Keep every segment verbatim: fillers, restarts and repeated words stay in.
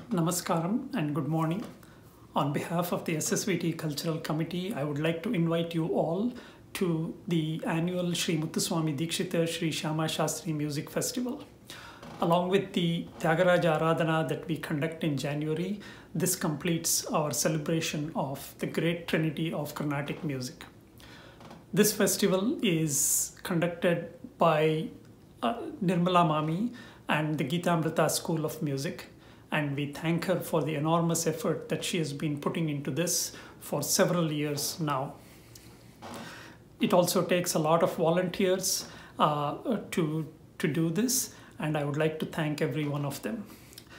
Namaskaram and good morning. On behalf of the S S V T Cultural Committee, I would like to invite you all to the annual Sri Muthuswami Dikshita Sri Shyama Shastri Music Festival. Along with the Tyagaraja Aradhana that we conduct in January, this completes our celebration of the great trinity of Carnatic music. This festival is conducted by uh, Nirmala Mami and the Geetamrita School of Music. And we thank her for the enormous effort that she has been putting into this for several years now. It also takes a lot of volunteers uh, to, to do this, and I would like to thank every one of them.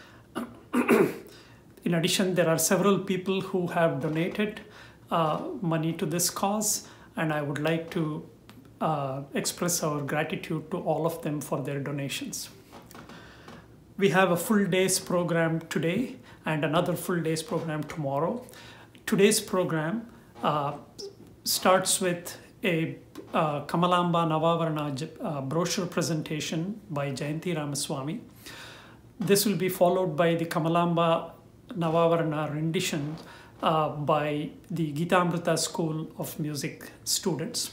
In addition, there are several people who have donated uh, money to this cause, and I would like to uh, express our gratitude to all of them for their donations. We have a full day's program today and another full day's program tomorrow. Today's program uh, starts with a uh, Kamalamba Navavarana uh, brochure presentation by Jayanti Ramaswamy. This will be followed by the Kamalamba Navavarana rendition uh, by the Geetamrita School of Music students.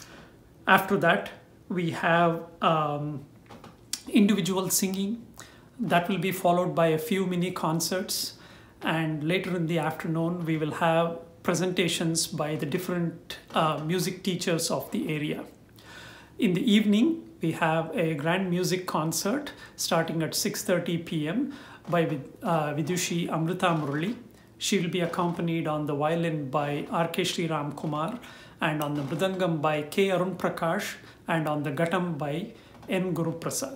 After that, we have um, individual singing. That will be followed by a few mini concerts, and later in the afternoon we will have presentations by the different uh, music teachers of the area. In the evening we have a grand music concert starting at six thirty p m by uh, Vidushi Amrita Murali. She will be accompanied on the violin by R K Sri Ram Kumar, and on the mridangam by K Arun Prakash, and on the ghatam by N Guru Prasad.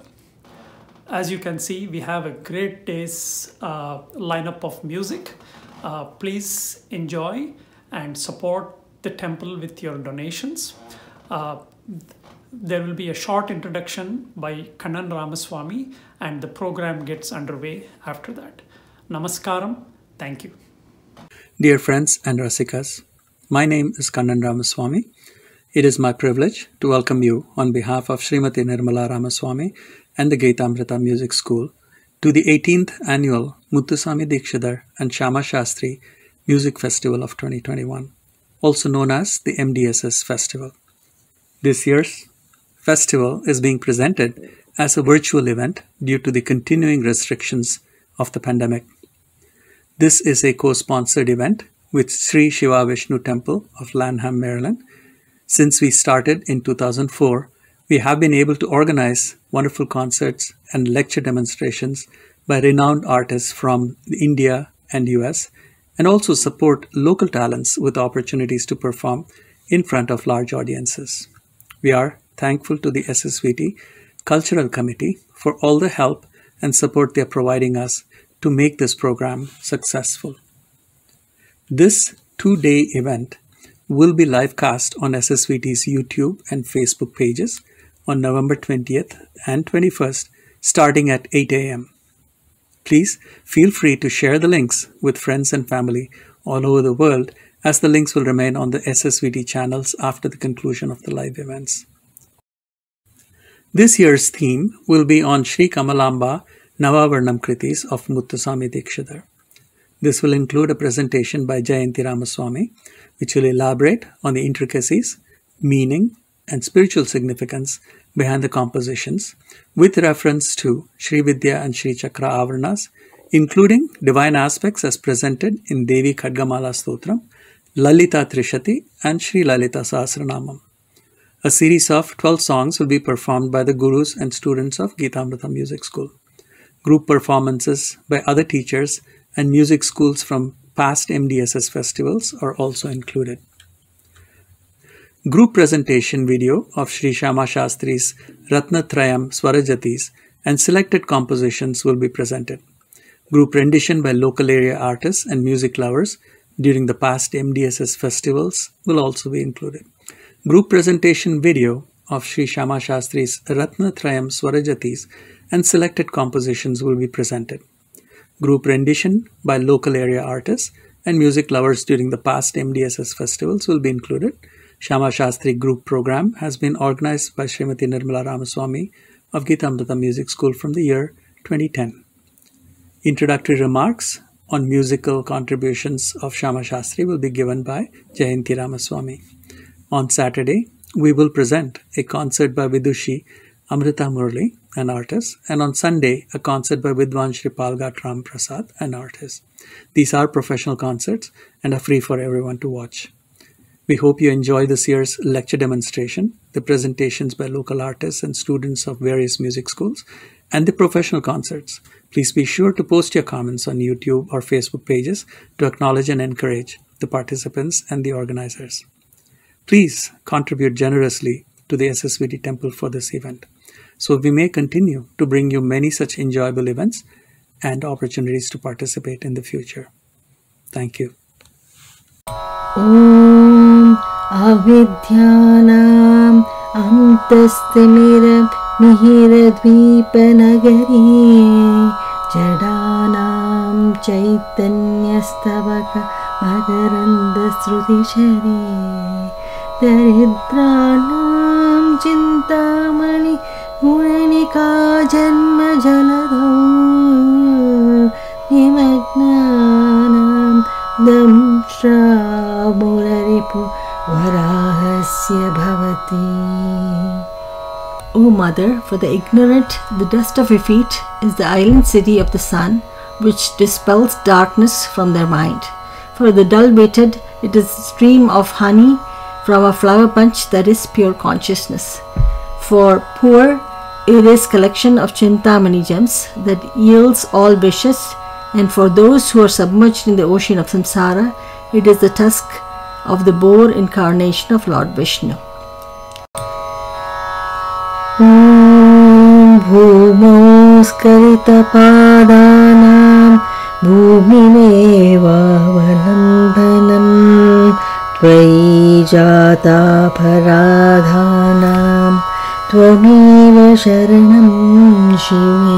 As you can see, we have a great day's uh, lineup of music. Uh, please enjoy and support the temple with your donations. Uh, there will be a short introduction by Kannan Ramaswamy, and the program gets underway after that. Namaskaram. Thank you. Dear friends and Rasikas, my name is Kannan Ramaswamy. It is my privilege to welcome you on behalf of Srimati Nirmala Ramaswamy and the Geetamrita Music School to the eighteenth Annual Muthuswami Dikshidhar and Shyama Shastri Music Festival of twenty twenty-one, also known as the M D S S Festival. This year's festival is being presented as a virtual event due to the continuing restrictions of the pandemic. This is a co-sponsored event with Sri Shiva Vishnu Temple of Lanham, Maryland. Since we started in two thousand four, we have been able to organize wonderful concerts and lecture demonstrations by renowned artists from India and U S, and also support local talents with opportunities to perform in front of large audiences. We are thankful to the S S V T Cultural Committee for all the help and support they are providing us to make this program successful. This two-day event will be live cast on S S V T's YouTube and Facebook pages on November twentieth and twenty-first, starting at eight a m Please feel free to share the links with friends and family all over the world, as the links will remain on the S S V T channels after the conclusion of the live events. This year's theme will be on Sri Kamalamba Navavarnam Kritis of Muthuswami Dikshidhar. This will include a presentation by Jayanti Ramaswamy, which will elaborate on the intricacies, meaning, and spiritual significance behind the compositions, with reference to Sri Vidya and Sri Chakra Avaranas, including divine aspects as presented in Devi Khadgamala Stotram, Lalita Trishati, and Sri Lalita Sahasranamam. A series of twelve songs will be performed by the gurus and students of Geetamrita Music School. Group performances by other teachers and music schools from past M D S S festivals are also included. Group presentation video of Sri Shyama Shastri's Ratnatrayam Swarajatis and selected compositions will be presented. Group rendition by local area artists and music lovers during the past M D S S festivals will also be included. Group presentation video of Sri Shyama Shastri's Ratnatrayam Swarajatis and selected compositions will be presented. Group rendition by local area artists and music lovers during the past M D S S festivals will be included. Shyama Shastri group program has been organized by Srimati Nirmala Ramaswamy of Geetamrita Music School from the year twenty ten. Introductory remarks on musical contributions of Shyama Shastri will be given by Jayanti Ramaswamy. On Saturday, we will present a concert by Vidushi Amrita Murli, an artist, and on Sunday, a concert by Vidwan Shri Palgat Ram Prasad, an artist. These are professional concerts and are free for everyone to watch. We hope you enjoy this year's lecture demonstration, the presentations by local artists and students of various music schools, and the professional concerts. Please be sure to post your comments on YouTube or Facebook pages to acknowledge and encourage the participants and the organizers. Please contribute generously to the S S V T temple for this event, so we may continue to bring you many such enjoyable events and opportunities to participate in the future. Thank you. Om Avidyanam Antastimira Mihira Dvipanagari Jadanam Chaitanyastabaka Magaranda Srutishari Daridranam Chintamani Muranika Janma Jaladam Nimagnanam Damshra Muraripu Varahasya Bhavati. O Mother, for the ignorant, the dust of your feet is the island city of the sun, which dispels darkness from their mind. For the dull-witted, it is a stream of honey from a flower bunch that is pure consciousness. For poor, it is collection of Chintamani gems that yields all wishes, and for those who are submerged in the ocean of samsara, it is the tusk of the boar incarnation of Lord Vishnu. Om Bhumoskarita Padanam Bhumimeva Valambanam Tvayijata Paradhanam Tvameva Sharanam Shive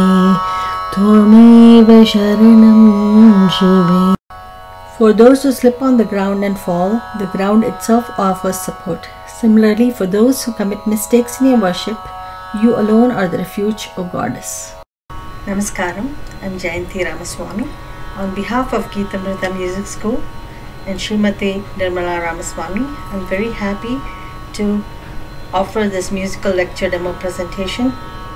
Tvameva Sharanam Shive. For those who slip on the ground and fall, the ground itself offers support. Similarly, for those who commit mistakes in your worship, you alone are the refuge, O Goddess. Namaskaram, I'm Jayanti Ramaswamy. On behalf of Geetamrita Music School and Srimati Nirmala Ramaswamy, I'm very happy to offer this musical lecture demo presentation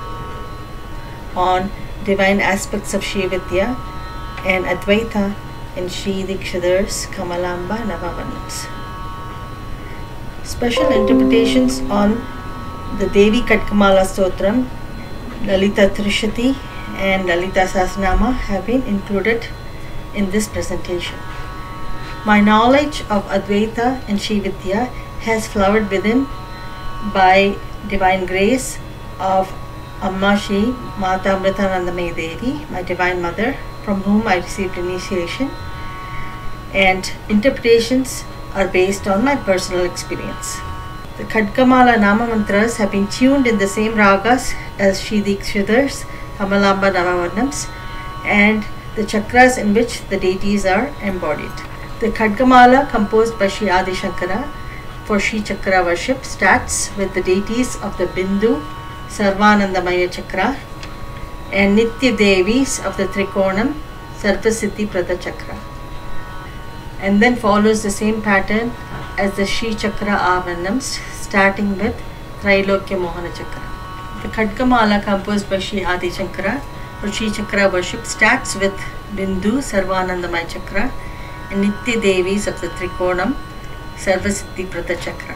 on divine aspects of Shri Vidya and Advaita in Shri Dikshitar's Kamalamba Navavarnams. Special interpretations on the Devi Katkamala Stotram, Lalita Trishati and Lalita Sahasranama have been included in this presentation. My knowledge of Advaita and Shri Vidya has flowered within by divine grace of Amma Shri Mata Amritanandamayi Devi, my divine mother, from whom I received initiation, and interpretations are based on my personal experience. The Khadgamala Nama Mantras have been tuned in the same ragas as Shri Dikshitar's Kamalamba Navavarnams and the chakras in which the deities are embodied. The Khadgamala, composed by Shri Adi Shankara for Shri Chakra worship, starts with the deities of the Bindu Sarvanandamaya Chakra and Nitya Devis of the Trikonam Sarvasiddhi Prada Chakra, and then follows the same pattern as the Shri Chakra Avarnams, starting with Trailokya Mohana Chakra. The Khadgamala, composed by Shri Adi Shankara for Shri Chakra worship, starts with Bindu Sarvanandamaya Chakra and Nitya Devis of the Trikonam Sarvasiddhi Prada Chakra.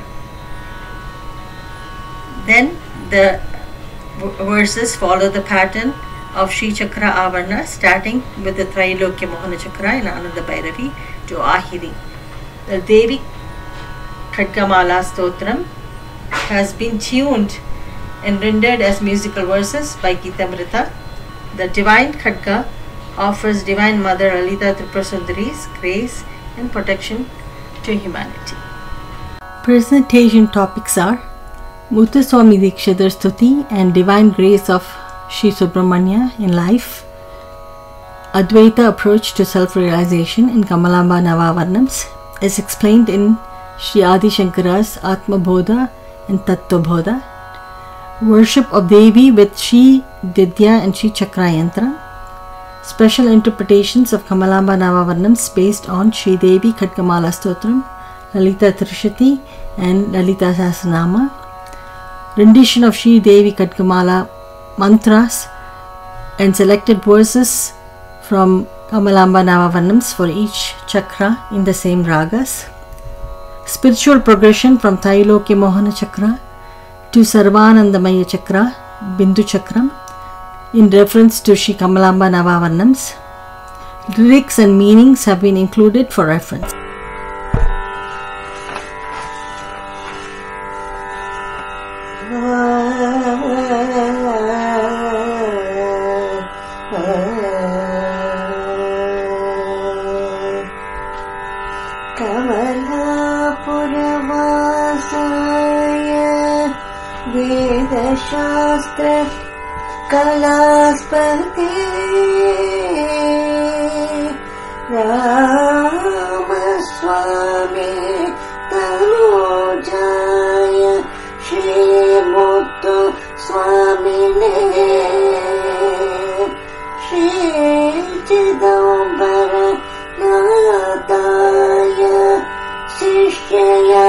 Then the verses follow the pattern of Shri Chakra Avarna, starting with the Trailokya Mohana Chakra in Ananda Bhairavi to Ahiri. The Devi Khadgamala Stotram has been tuned and rendered as musical verses by Geetamrita. The divine Khadga offers Divine Mother Lalita Tripurasundari's grace and protection to humanity. Presentation topics are Muthuswami Dikshitar Stuti and Divine Grace of Shri Subramanya in life, Advaita approach to self-realization in Kamalamba Navavarnams is explained in Shri Adi Shankara's Atma Bodha and Tattva Bodha, worship of Devi with Shri Didya and Shri Chakra Yantra, special interpretations of Kamalamba Navavarnams based on Sri Devi Khatkamala Stotram, Lalita Trishati and Lalita Sahasranama, rendition of Sri Devi Khatkamala mantras and selected verses from Kamalamba Navavarnams for each chakra in the same ragas, spiritual progression from Tailokya Mohana Chakra to Sarvanandamaya Chakra, Bindu Chakram, in reference to Sri Kamalamba Navavarnams. Lyrics and meanings have been included for reference. Vedashastra Kalaspati Ramaswami Tanujaya Shri Muttu Swamine Shri Chidambara Nataya Sishyaya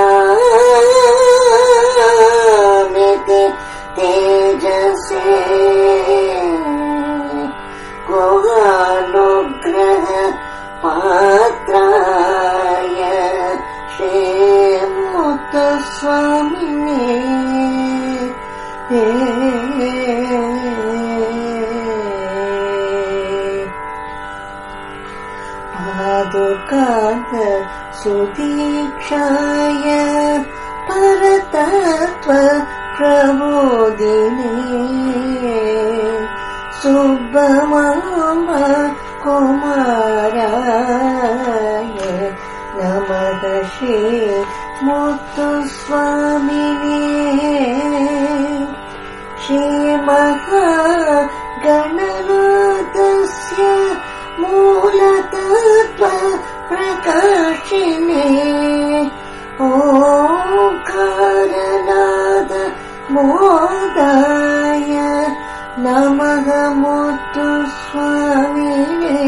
Tejase Gohanugraha Patraya Shri Muttu Swamine Padukata Sudikshaya Paratattva Prabodhine Subhamama Kumaraya Namaha Shri Muttu Swamine Shri Maha Gananadasya Mulatattva Prakashine Omkaranada Modaya Namaha Muttu Swamine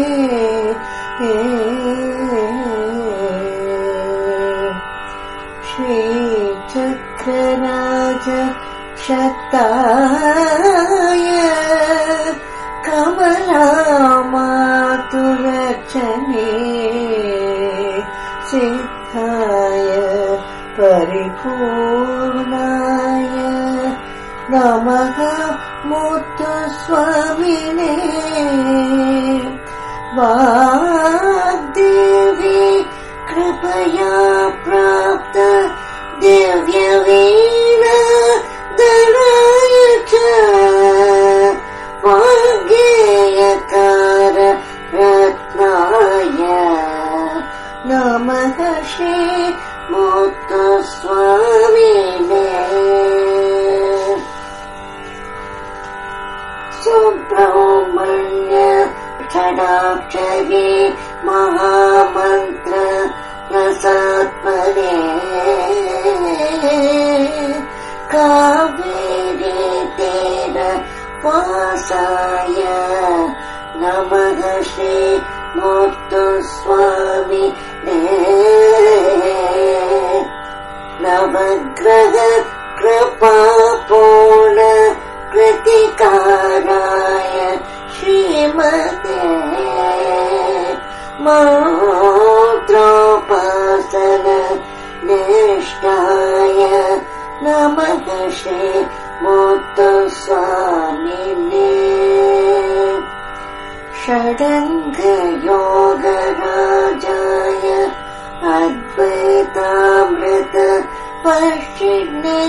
Shri Chakraraja Shaktaya Kamala Maturachane Siddhaya Paripurnaya Namaha Muttu Swamine Vagdevi Kripaya Prapta Divya Veena Darayacha Vageyakara Ratnaya Namaha Shri Muttu Swamine Subramanya Chadakshari Mahamantra Rasatmane Kaveri Tera Vasaya Namaha Shri Muttu Swamine Navagraha Kripa Purna Kritikaraya Srimate Mantropasana Nishtaya Namaha Shri Muttu Swamine Shadanga Yoga Rajaya Advaitamrita Vashine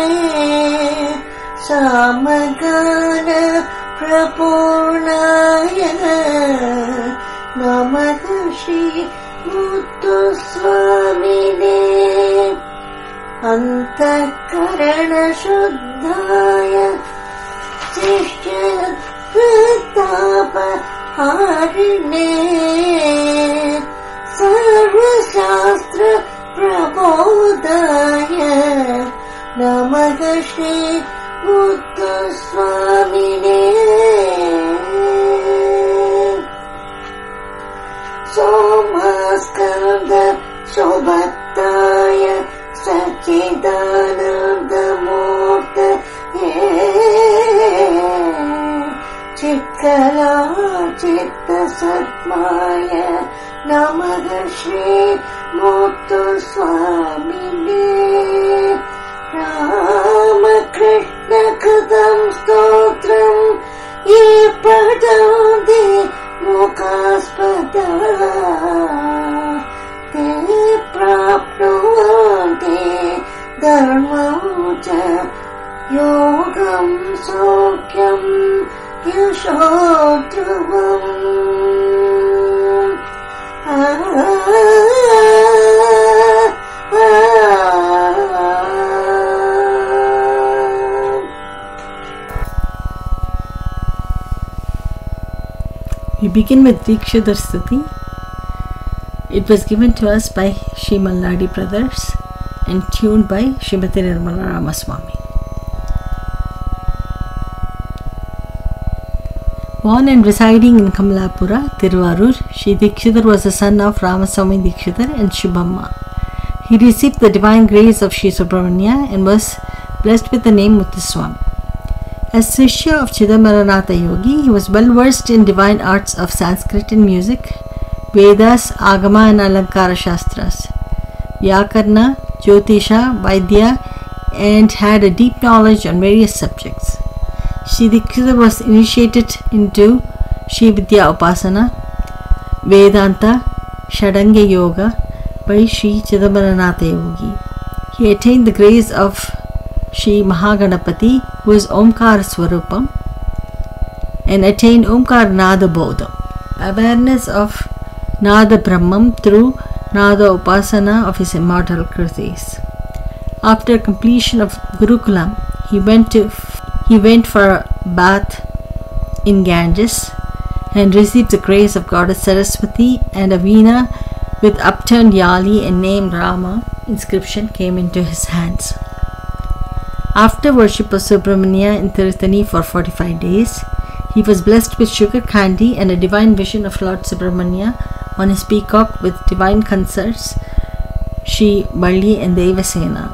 Samagana Prapurnaya Namaha Shri Muttu Swamine Antakarana Shuddhaya Sishya Pratapa Harine Sarvashastra Prabodhaya Namaha Shri Muttu Swamine Somaskanda Sobhataya Sachidanandamurta Chitkala Chitta Satmaya Namaha Shri Muttu Swamine Rama Krishna Kadam Stotram Ye Padandi Mukaspada Te Prapnuvante Dharmauja Yogam Sokyam Yashodhavam Ah We begin with Dikshidhar Stuti. It was given to us by Sri Malladi Brothers and tuned by Srimati Nirmala Ramaswamy. Born and residing in Kamalapura, Tiruvarur, Sri Dikshidhar was the son of Ramaswamy Dikshidhar and Shubhamma. He received the divine grace of Sri Subramanya and was blessed with the name Muthuswamy. As Shishya of Chidambaranatha Yogi, he was well versed in divine arts of Sanskrit and music, Vedas, Agama and Alankara Shastras, Vyakarna, Jyotisha, Vaidya, and had a deep knowledge on various subjects. Sri Dikshidhar was initiated into Shri Vidya Upasana, Vedanta, Shadanga Yoga by Sri Chidambaranatha Yogi. He attained the grace of Shri Mahaganapati, who is Omkara Swarupam, and attained Omkara Nada Bodham, awareness of Nada Brahman through Nada Upasana of his immortal Kritis. After completion of Gurukulam, he went to he went for a bath in Ganges and received the grace of Goddess Saraswati, and a veena with upturned yali and name Rama inscription came into his hands. After worship of Subramanya in Tirutani for forty-five days, he was blessed with sugar candy and a divine vision of Lord Subramanya on his peacock with divine consorts, Shri Balli and Devasena.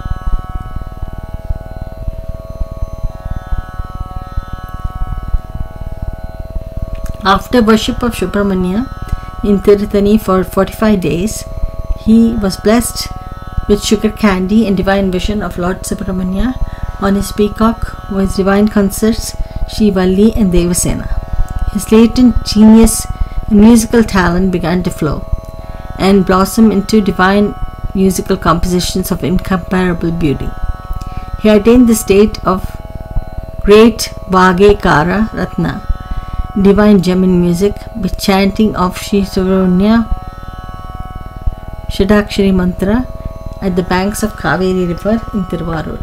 After worship of Subramanya in Tirutani for forty-five days, he was blessed with sugar candy and divine vision of Lord Subramanya on his peacock with divine consorts Shri Valli and Devasena. His latent genius and musical talent began to flow and blossom into divine musical compositions of incomparable beauty. He attained the state of great Vagekara Ratna, divine gem in music, with chanting of Shri Subramanya Shadakshari Mantra at the banks of Kaveri river in Tiruvarur.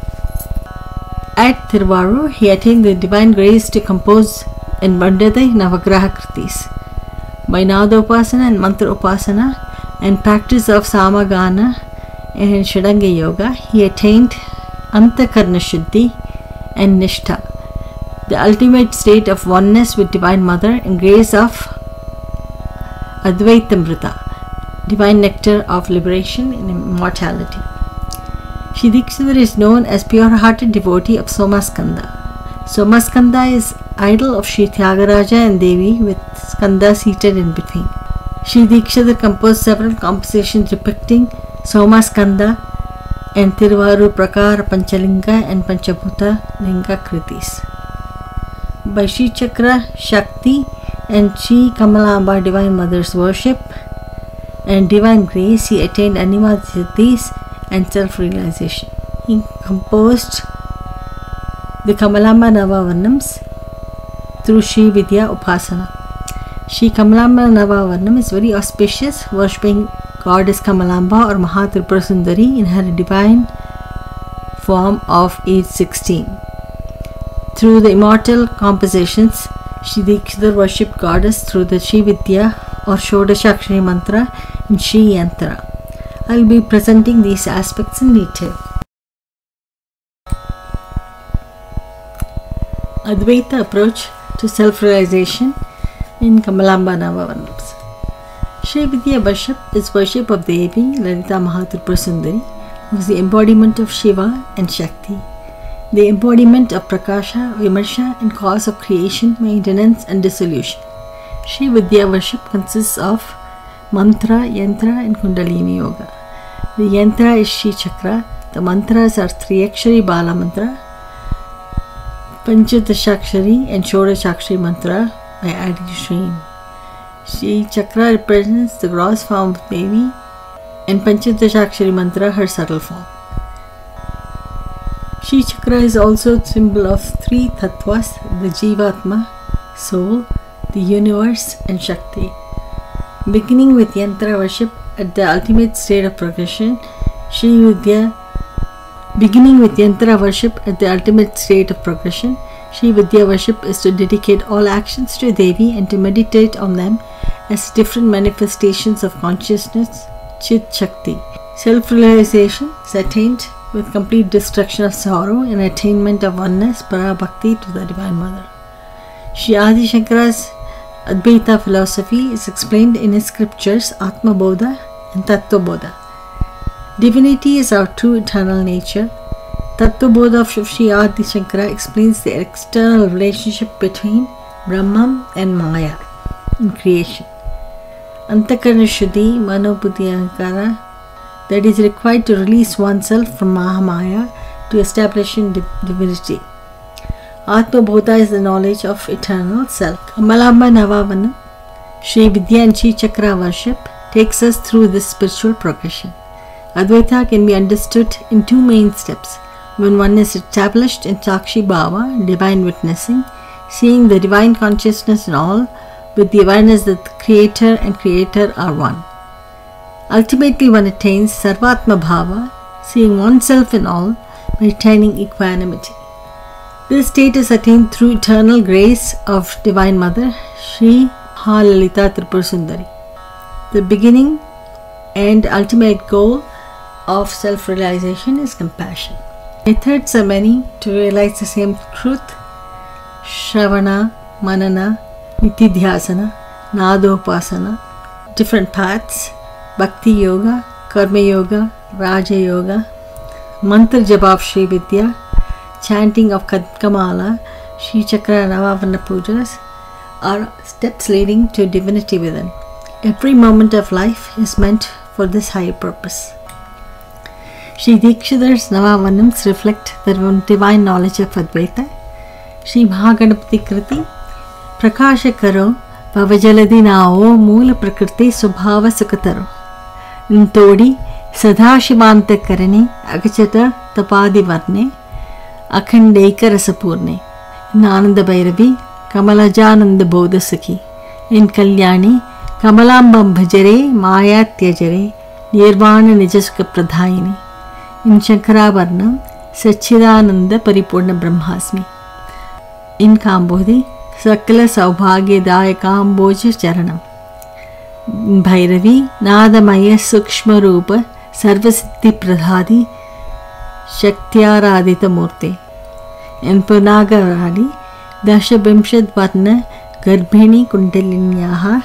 At Tiruvarur, he attained the divine grace to compose and Vandade Navagraha Kritis. By Nada Upasana and Mantra Upasana and practice of Samagana and Shadanga Yoga, he attained Antakarna Shuddhi and Nishtha, the ultimate state of oneness with Divine Mother and grace of Advaitamrita, divine nectar of liberation and immortality. Shri Dikshidhar is known as pure-hearted devotee of Somaskanda. Somaskanda is idol of Shri Tyagaraja and Devi with Skanda seated in between. Shri Dikshidhar composed several compositions depicting Somaskanda and Tiruvarur Prakara Panchalinga and Panchabhuta Linga Kritis. By Shri Chakra Shakti and Shri Kamalamba Divine Mother's worship and divine grace, he attained Animad Siddhis and self-realization. He composed the Kamalamba Navavarnams through Shri Vidya Upasana. Shri Kamalamba Navavarnam is very auspicious, worshipping Goddess Kamalamba or Mahatripura Sundari in her divine form of age sixteen. Through the immortal compositions, Shri Dikshidhar worshipped Goddess through the Shri Vidya or Shodashakshari Mantra and Shri Yantra. I will be presenting these aspects in detail. Advaita approach to self-realization in Kamalamba Navavarnams. Shri Vidya worship is worship of Devi Lalita Mahatripura Sundari, who is the embodiment of Shiva and Shakti, the embodiment of Prakasha, Vimarsha and cause of creation, maintenance and dissolution. Shri Vidya worship consists of mantra, yantra and kundalini yoga. The yantra is Shri Chakra, the mantras are Triyakshari Bala mantra, Panchadashakshari and Shodashakshari mantra by adding Shri. Shri Chakra represents the gross form of Devi and Panchadashakshari mantra her subtle form. Shri Chakra is also a symbol of three tattvas, the Jivatma, soul, the universe and Shakti. Beginning with Yantra worship at the ultimate state of progression, Shri Vidya Beginning with Yantra worship at the ultimate state of progression, Shri Vidya worship is to dedicate all actions to Devi and to meditate on them as different manifestations of consciousness, Chit Shakti. Self-realization is attained with complete destruction of sorrow and attainment of oneness, Parabhakti to the Divine Mother. Shri Adi Shankara's Advaita philosophy is explained in his scriptures Atma Bodha and Tattva Bodha. Divinity is our true eternal nature. Tattva Bodha of Shri Adi Shankara explains the external relationship between Brahman and Maya in creation. Antakarana Shuddhi, Manobuddhi Ahankara, that is required to release oneself from Mahamaya to establish in divinity. Atma Bodha is the knowledge of eternal self. Kamalamba Navavanam, Shri Vidya and Shri Chakra worship takes us through this spiritual progression. Advaita can be understood in two main steps. When one is established in Sakshi Bhava, divine witnessing, seeing the divine consciousness in all, with the awareness that the Creator and Creator are one. Ultimately one attains Sarvatma Bhava, seeing oneself in all by attaining equanimity. This state is attained through eternal grace of Divine Mother, Shri Mahalalita Tripura Sundari. The beginning and ultimate goal of self-realization is compassion. Methods are many to realize the same truth: Shravana, Manana, Nitidhyasana, Nadopasana, different paths, Bhakti Yoga, Karma Yoga, Raja Yoga, Mantra Japa of Shri Vidya, chanting of Kadkamala, Shri Chakra and Navavarna Pujas are steps leading to divinity within. Every moment of life is meant for this higher purpose. Shri Dikshitar's Navavarnams reflect the divine knowledge of Advaita. Shri Mahaganapati Kriti, Prakasha Karo, Bhavajaladi Nao, Moola Prakriti Subhava Sukataro, Ntodi, Sadhashivanta Karani, Agachata Tapadi Varne, Akhandeika Rasapurne, in Ananda Bhairavi, Kamalajananda Bodha Sakhi, in Kalyani, Kamalambam Bhajare, Maya Tyajare, Nirvana Nijaska Pradhaini, in Shankaravarnam, Sachidananda Paripurna Brahmasmi, in Kambodhi, Sakala Saubhagya Dayakamboja Charanam, in Bhairavi, Nadamaya Sukshma Rupa, Sarvasiddhi Pradhadi, Shaktyaradita Murte, in Punagaradi, Dashabimshad Varna, Garbhini Kundalinyaha,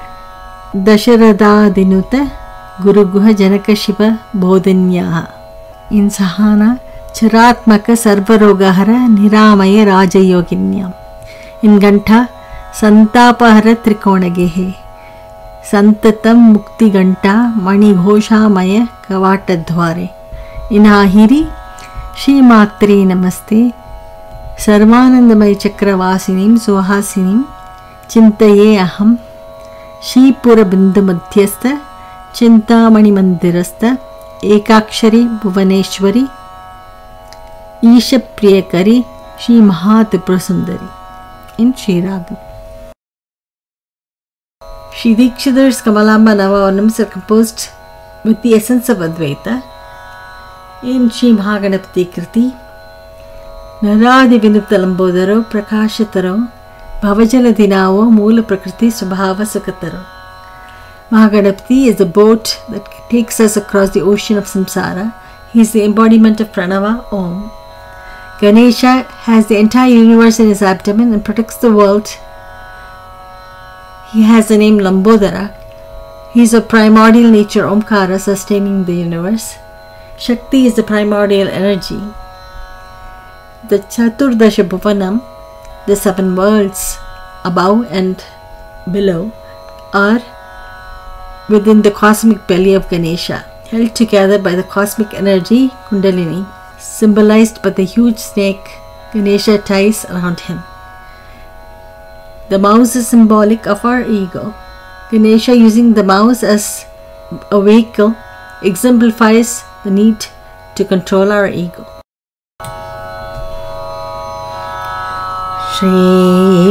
Dasharadha Dinuta, Guru Guha Janaka Shiva Bodhanyaha, in Sahana, Charatmaka Sarvarogahara, Niramaya Raja Yoginyam, in Ganta, Santapahara Trikonagehe, Santatam Mukti Ganta, Mani Ghoshamaya Kavata Dware, in Ahiri, Shri Matri Namaste, Sarvanandamaya Chakravasinim Suhasinim, Chintaye Aham, Shri Pura Bindu Madhyastha, Chintamani Mandirastha, Ekakshari Bhuvaneshwari, Isha Priyakari, Shri Mahatripura Sundari, in Shri Ragam. Shri Dikshitar's Kamalamba Navavarnams are composed with the essence of Advaita. In Shri Mahaganapati Kriti, Naradi Vinuptalambodaro, Prakashataro, Bhavajaladinao, Moola Prakriti Subhava Sukataro. Mahaganapati is the boat that takes us across the ocean of samsara. He is the embodiment of Pranava, Om. Ganesha has the entire universe in his abdomen and protects the world. He has the name Lambodara. He is a primordial nature, Omkara, sustaining the universe. Shakti is the primordial energy. The Chaturdasha Bhuvanam, the seven worlds above and below, are within the cosmic belly of Ganesha, held together by the cosmic energy Kundalini, symbolized by the huge snake Ganesha ties around him. The mouse is symbolic of our ego. Ganesha, using the mouse as a vehicle, exemplifies the need to control our ego. Shri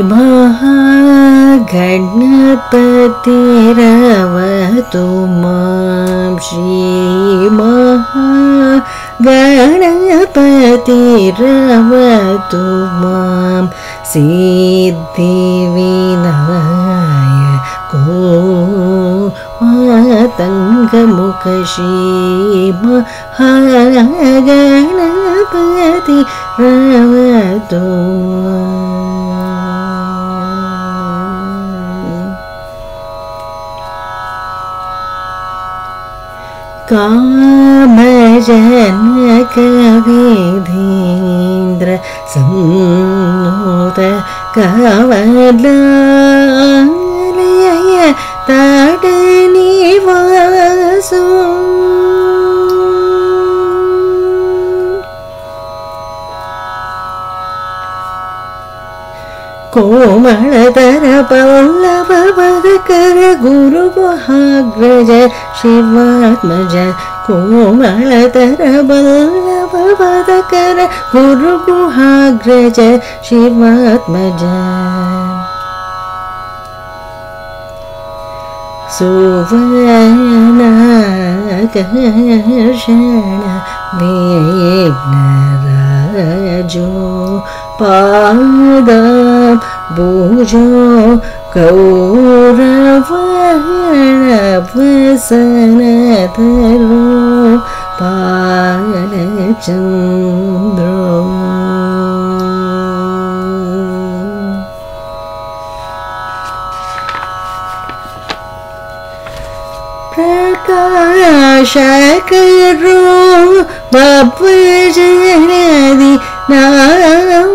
Mahaganapatiravatu Mam, Shri Mahaganapatiravatu Mam, Siddhi Vinaya Ko Matangamukha, Shri Mahaganapatiravatu Kamajanaka Vidhendra Samnuta Kavalalaya Tadani Vasu Komaladara Pallava Vadakara Guru Mahagraja Shivatmaja Komaladara Pallava Vadakara Guru Mahagraja Shivatmaja Suvana Karshana Vignarajo Padam Bhujo Kauravana Vasanataro Palachandro Prakashakaro Bhavajanadi Nam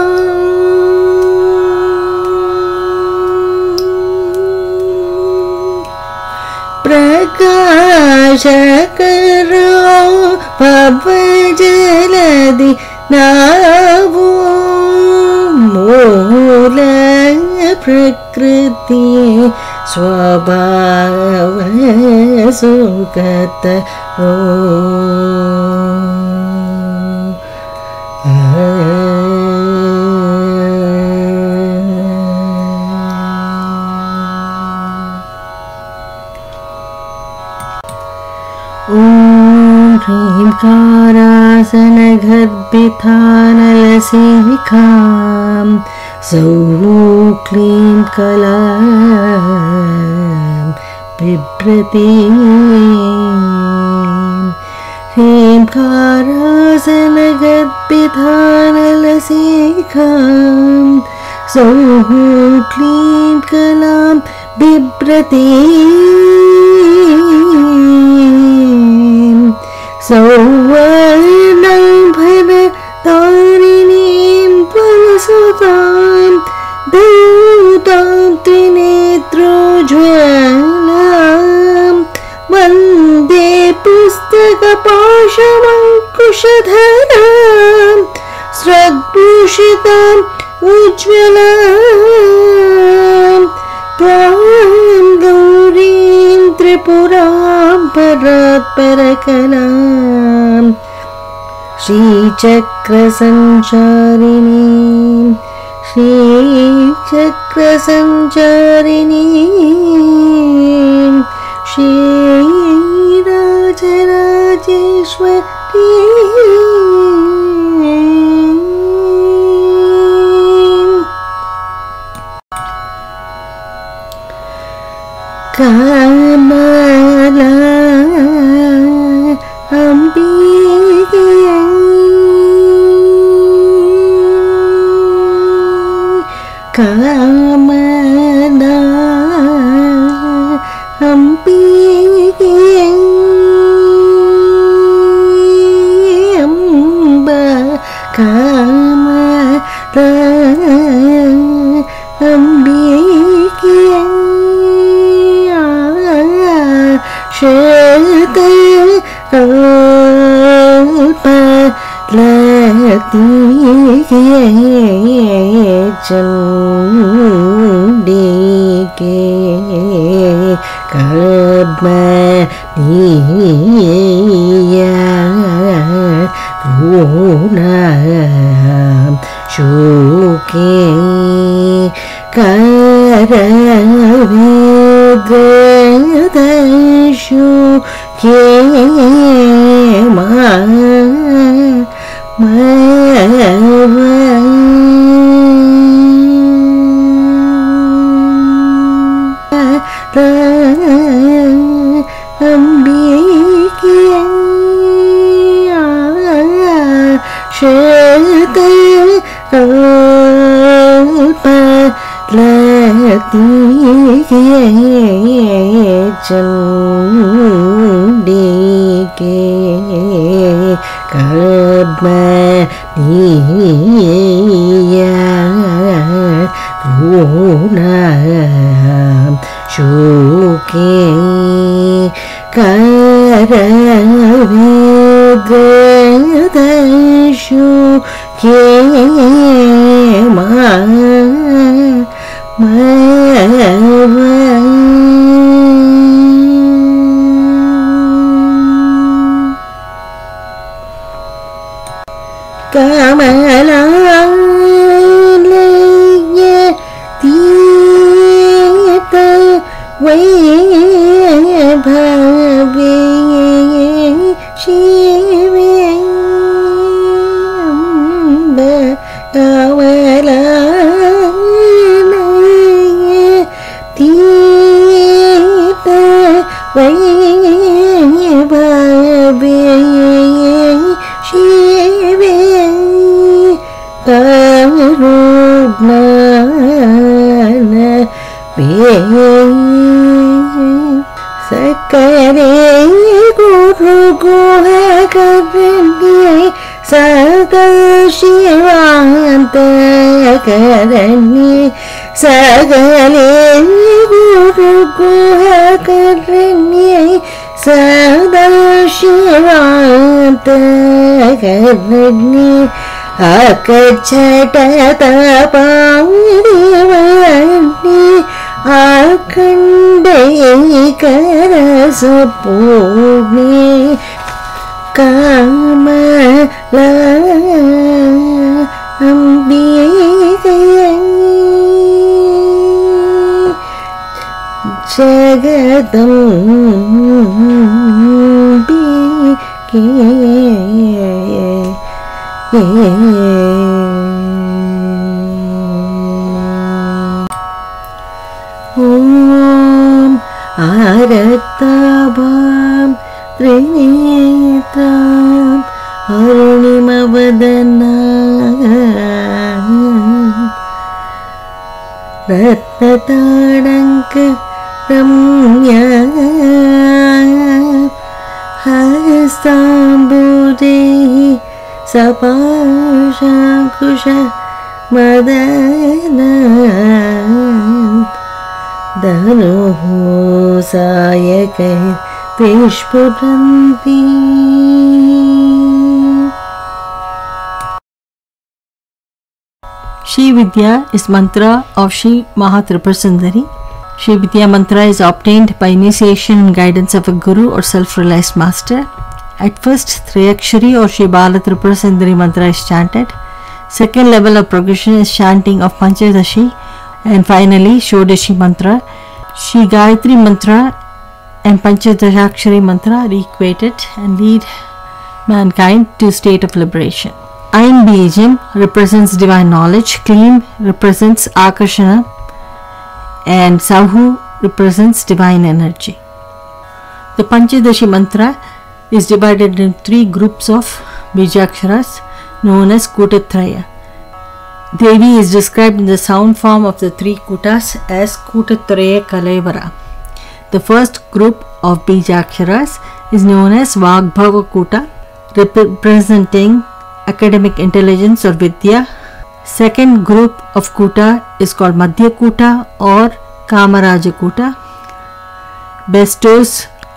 Prakashakaro Bhavajanadi Navo Mula Prakriti Swabhava Sukata Om Hrim Karasana Garbithanalasikam Sau Klim Kalam Bibratim Hrim Karasana Garbithanalasikam Sau Klim Kalam Bibratim Sauvarnam Bharatarinim Parasutam Bhutam Trinethrojwalam Vande Pustaka Pashamankushadharam Sragbhushitam Ujjwalam Tvam Gaurim Tripuram Parat Parakalam Shri Chakra Sancharini Shri Chakra Sancharini Shri Rajarajeshwari Kamala Ambike Kamala Ambike चंडिके कर्मणीया ऋणां शुके करविद्वदशु के मा चंडिके कर्मणीया ऋणां शुके करविद्वदशु के मा कमलालय तीत वैभवे शिवे कमलालय तीत वैभवे शिवे करुणान सकरे गुरु गुहकरण्ये सदा शिवान्त करण्ये सकले गुरु गुहकरण्ये सदा शिवान्त करण्ये अकच्छटतपादिवन्ये आखण्डैकरसपूर्णे कमला अम्बिके जगदम्बिके ॐ आरक्ताभां त्रिनेत्रां अरुणिमवदनां रत्नताडङ्क रम्या हस्ताम्बुजे सपाशाङ्कुश मदना धनुः सायकै विस्फुरन्ति। Shri Vidya is mantra of Shri Mahatripura Sundari. Shri Vidya mantra is obtained by initiation and guidance of a guru or self-realized master. At first, Triyakshari or Shri Bala Tripura Sundari mantra is chanted. Second level of progression is chanting of Panchadashi, and finally Shodashi mantra. Shri Gayatri mantra and Panchadashakshari mantra are equated and lead mankind to a state of liberation. Ain Bijam represents divine knowledge, Klim represents Akarshana, and Sahu represents divine energy. The Panchadashi mantra is divided into three groups of Bijaksharas known as Kutatraya. Devi is described in the sound form of the three Kutas as Kutatraya Kalevara. The first group of Bijaksharas is known as Vagbhava Kuta, representing academic intelligence or Vidya. Second group of Kuta is called Madhya Kuta or Kamaraja Kuta, bestows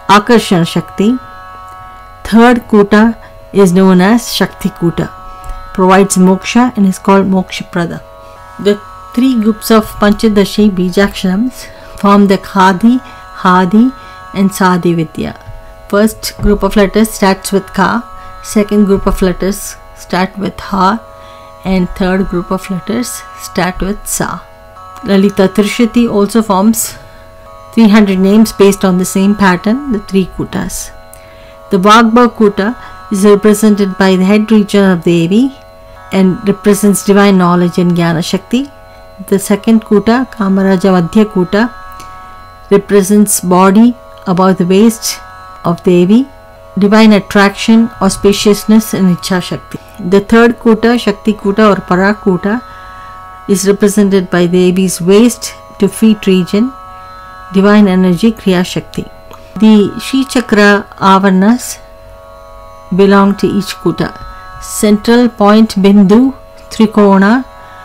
Akarshana Shakti. Third Kuta is known as Shakti Kuta, provides moksha and is called Mokshaprada. The three groups of Panchadashi Bijaksharams form the Khadi, Hadi and Sadi Vidya. First group of letters starts with Ka, second group of letters start with Ha, and third group of letters start with Sa. Lalita Trishati also forms three hundred names based on the same pattern, the three Kutas. The Vagbha Kuta is represented by the head region of Devi and represents divine knowledge and Jnana Shakti. The second Kuta, Kamaraja Madhya Kuta, represents body above the waist of Devi, divine attraction, auspiciousness and Ichha Shakti. The third Kuta, Shakti Kuta or Parakuta, is represented by Devi's waist to feet region, divine energy, Kriya Shakti. The Shri Chakra Avarnas belong to each Kuta. Central point Bindu, Trikona,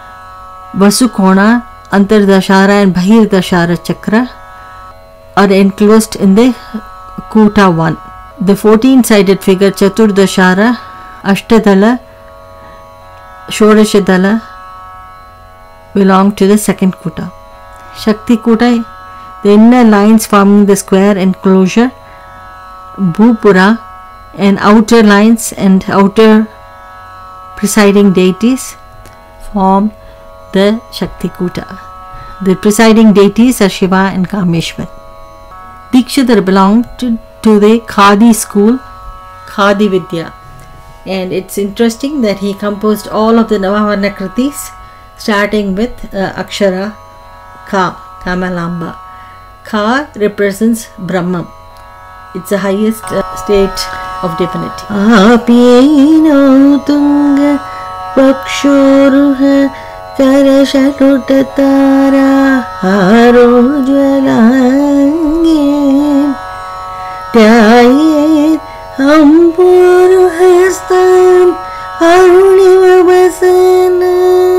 Vasukona, Antardashara and Bahirdashara Chakra are enclosed in the Kuta one. The fourteen-sided figure Chaturdashara, Ashtadala, Shodashadala belong to the second Kuta. Shakti Kuta, the inner lines forming the square enclosure, Bhupura, and outer lines and outer presiding deities form the Shakti Kuta. The presiding deities are Shiva and Kameshwar. Dikshidhar belonged to, to the Khadi school, Khadi Vidya, and it's interesting that he composed all of the Navavarna Kritis starting with uh, Akshara Ka, Kamalamba. Ka represents Brahman. It's the highest uh, state of divinity. Apino tunga pakshuruha karashalutatara harojvalange tyayet ampuruhastam arunivabasana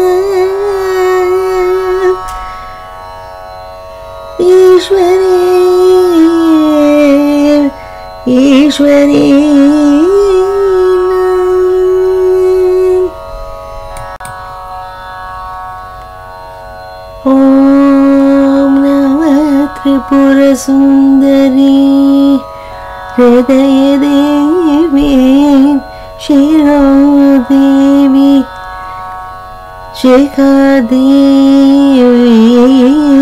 Ishwari Ishwari Om Namah Tripura Sundari Hridaya Devi Shiro Devi Shekha Devi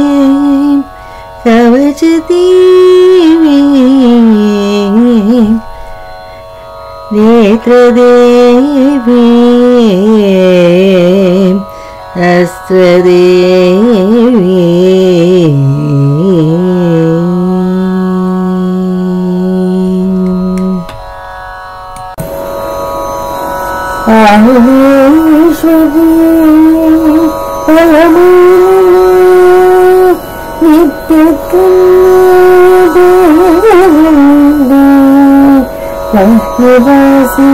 Kavacha Devi Netra Devi Astra Devi Ahurishwari Alamuru Nityakanna Vahyavasi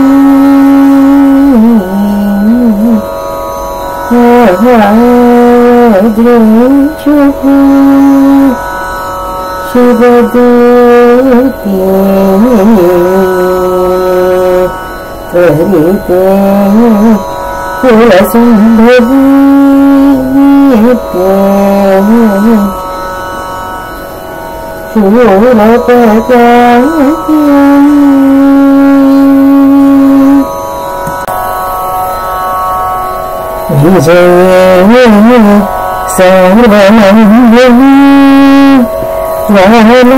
Vajrachupu Shivadoti Karite Kulasambhavi Shurapajaki Vijaya Sarvanandani Vala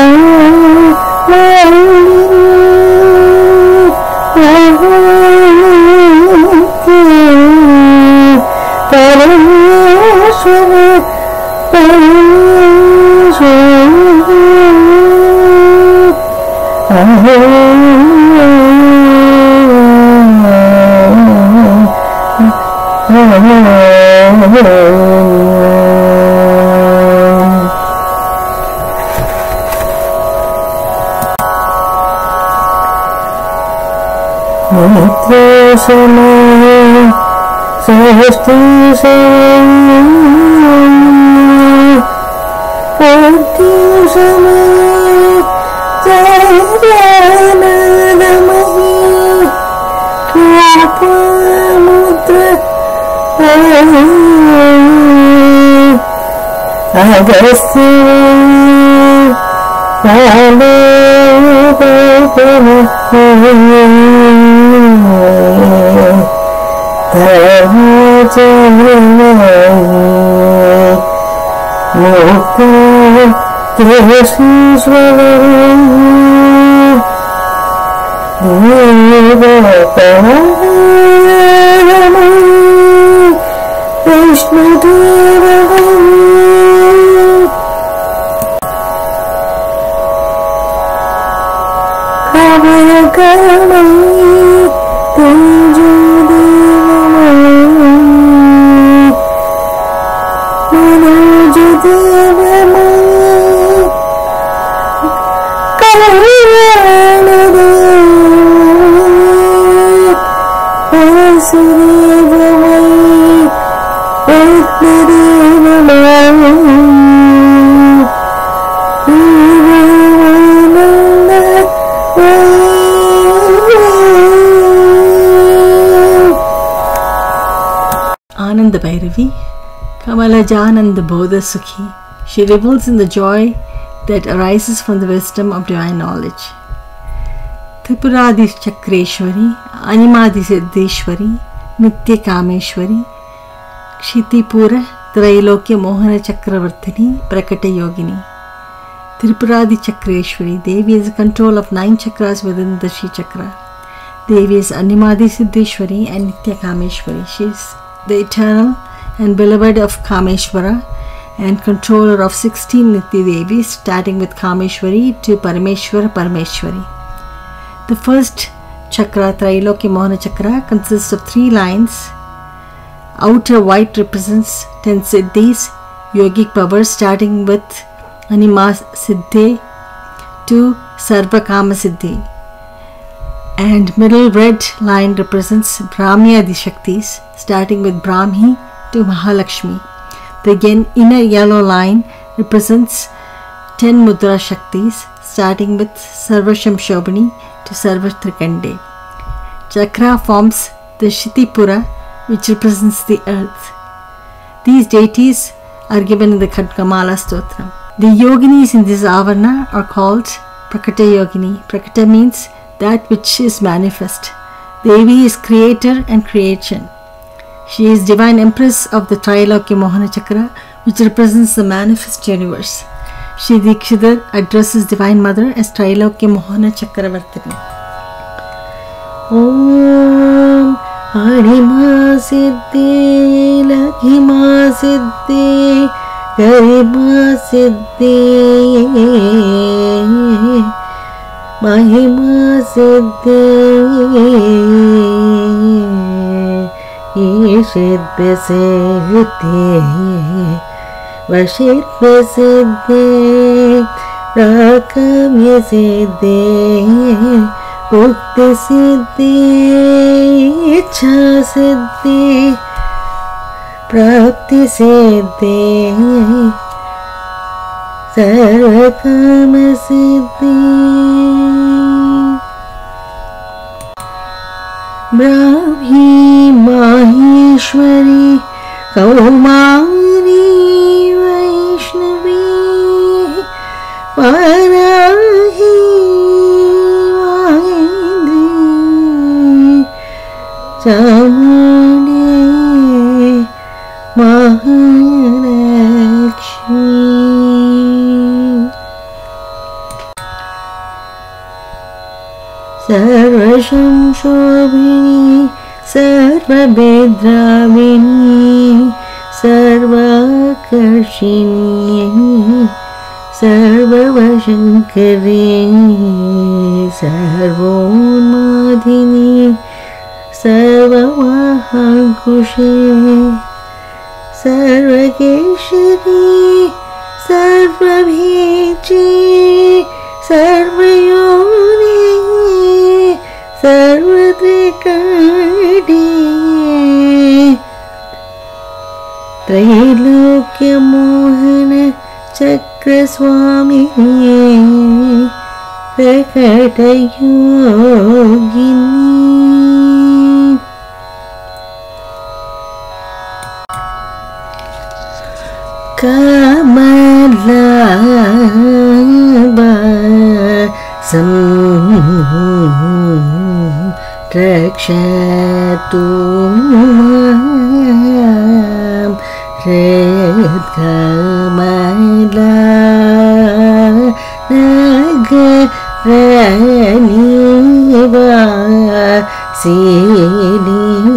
Parameshwara Nityasana Sahastisana Partyasana Jayana Namahi Kripama Ananda Bhairavi, Kamalajananda Bodha Sukhi. She revels in the joy that arises from the wisdom of divine knowledge. Tripuradi Chakreshwari, Animadi Siddheshwari, Nitya Kameshwari, Kshitipura, Trailokya Mohana Chakravartini, Prakata Yogini. Tripuradi Chakreshwari, Devi is the control of nine chakras within the Shri Chakra. Devi is Animadi Siddheshwari and Nitya Kameshwari. She is the eternal and beloved of Kameshwara and controller of sixteen Nitya Devis, starting with Kameshwari to Parameshwara Parameshwari. The first chakra, Trailokya Mohana Chakra, consists of three lines. Outer white represents ten siddhis, yogic powers, starting with Anima Siddhi to Sarva Kama Siddhi. And middle red line represents Brahmi Adi Shaktis, starting with Brahmi to Mahalakshmi. The again inner yellow line represents ten Mudra Shaktis, starting with Sarvasham Shobhani to Sarva Trikande. Chakra forms the Kshitipura, which represents the earth. These deities are given in the Khadgamala Stotram. The yoginis in this avarna are called Prakata Yogini. Prakata means that which is manifest. Devi is creator and creation. She is divine empress of the Trailokya Mohana Chakra, which represents the manifest universe. Shri Dikshidhar addresses Divine Mother as Trailokya Mohana Chakravartini. Om Anima Siddhi Laghima Siddhi Garima Siddhi Mahima Siddhi Ishidbe Siddhi Vashidbe Siddhi Rakamya Siddhi Bhukti Siddhi Ichha Siddhi Prapti Siddhi Sarvakama Siddhi Brahmi Maheshwari Kaumari Vaishnavi Varahi Vahindri Chamuni Mahalakshmi. Sarvasham Shobhini Sarvabhedravini Sarvakarshini Sarvavashankari Sarvonmadhini Sarvavahankushi Sarvakeshari Sarvabhiji Sarvayoni Sarvatrikadi Trailokya Mohana Chakra Swamini Prakata Yogini कमलाबासं रक्षतु मां हृत्कमला नगरनिवासिनी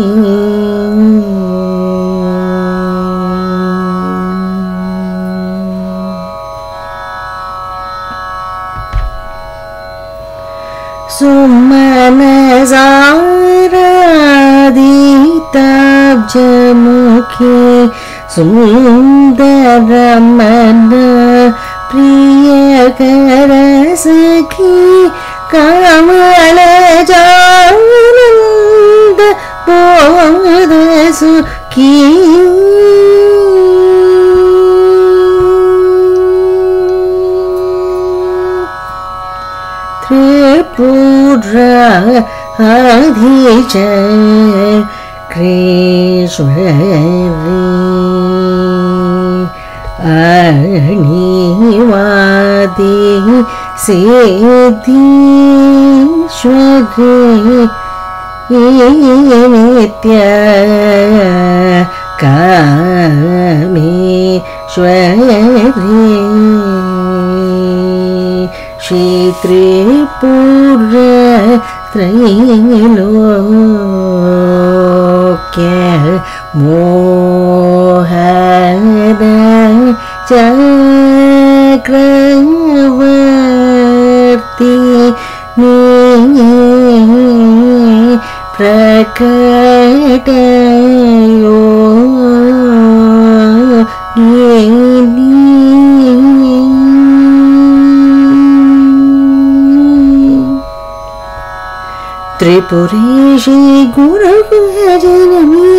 सुमनसाराधिताब्जमुखे सुन्दरमन प्रियकर सखी कमलजानन्द बोध सुखी त्रिपुरा अधिचक्रेश्वरी अणिवादी सिद्धीश्वरी नित्य कामेश्वरी श्री त्रिपुर त्रैलोक्य मोहन चक्रवर्ती प्रकटयो त्रिपुरेशी गुरुजननी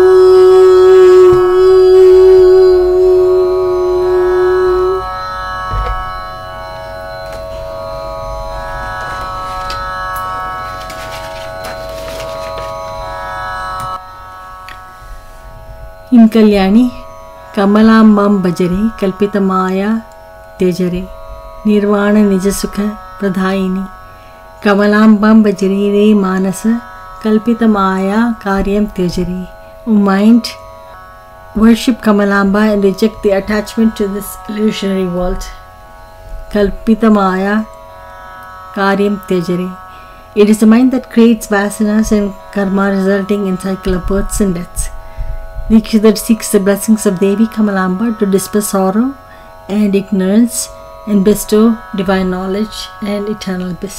इन कल्याणी कमलांबां भजरे कल्पितमाया त्यजरे निर्वाण निजसुख प्रदायिनी कमलांबां भजरे रे मानस कल्पितमाया कार्यं त्यजरे. O mind, worship Kamalamba and reject the attachment to this illusionary world. Kalpitamaya karyam tyajare. It is the mind that creates vasanas and karma, resulting in cycle of births and deaths. Dikshidhar seeks the blessings of Devi Kamalamba to dispel sorrow and ignorance and bestow divine knowledge and eternal bliss.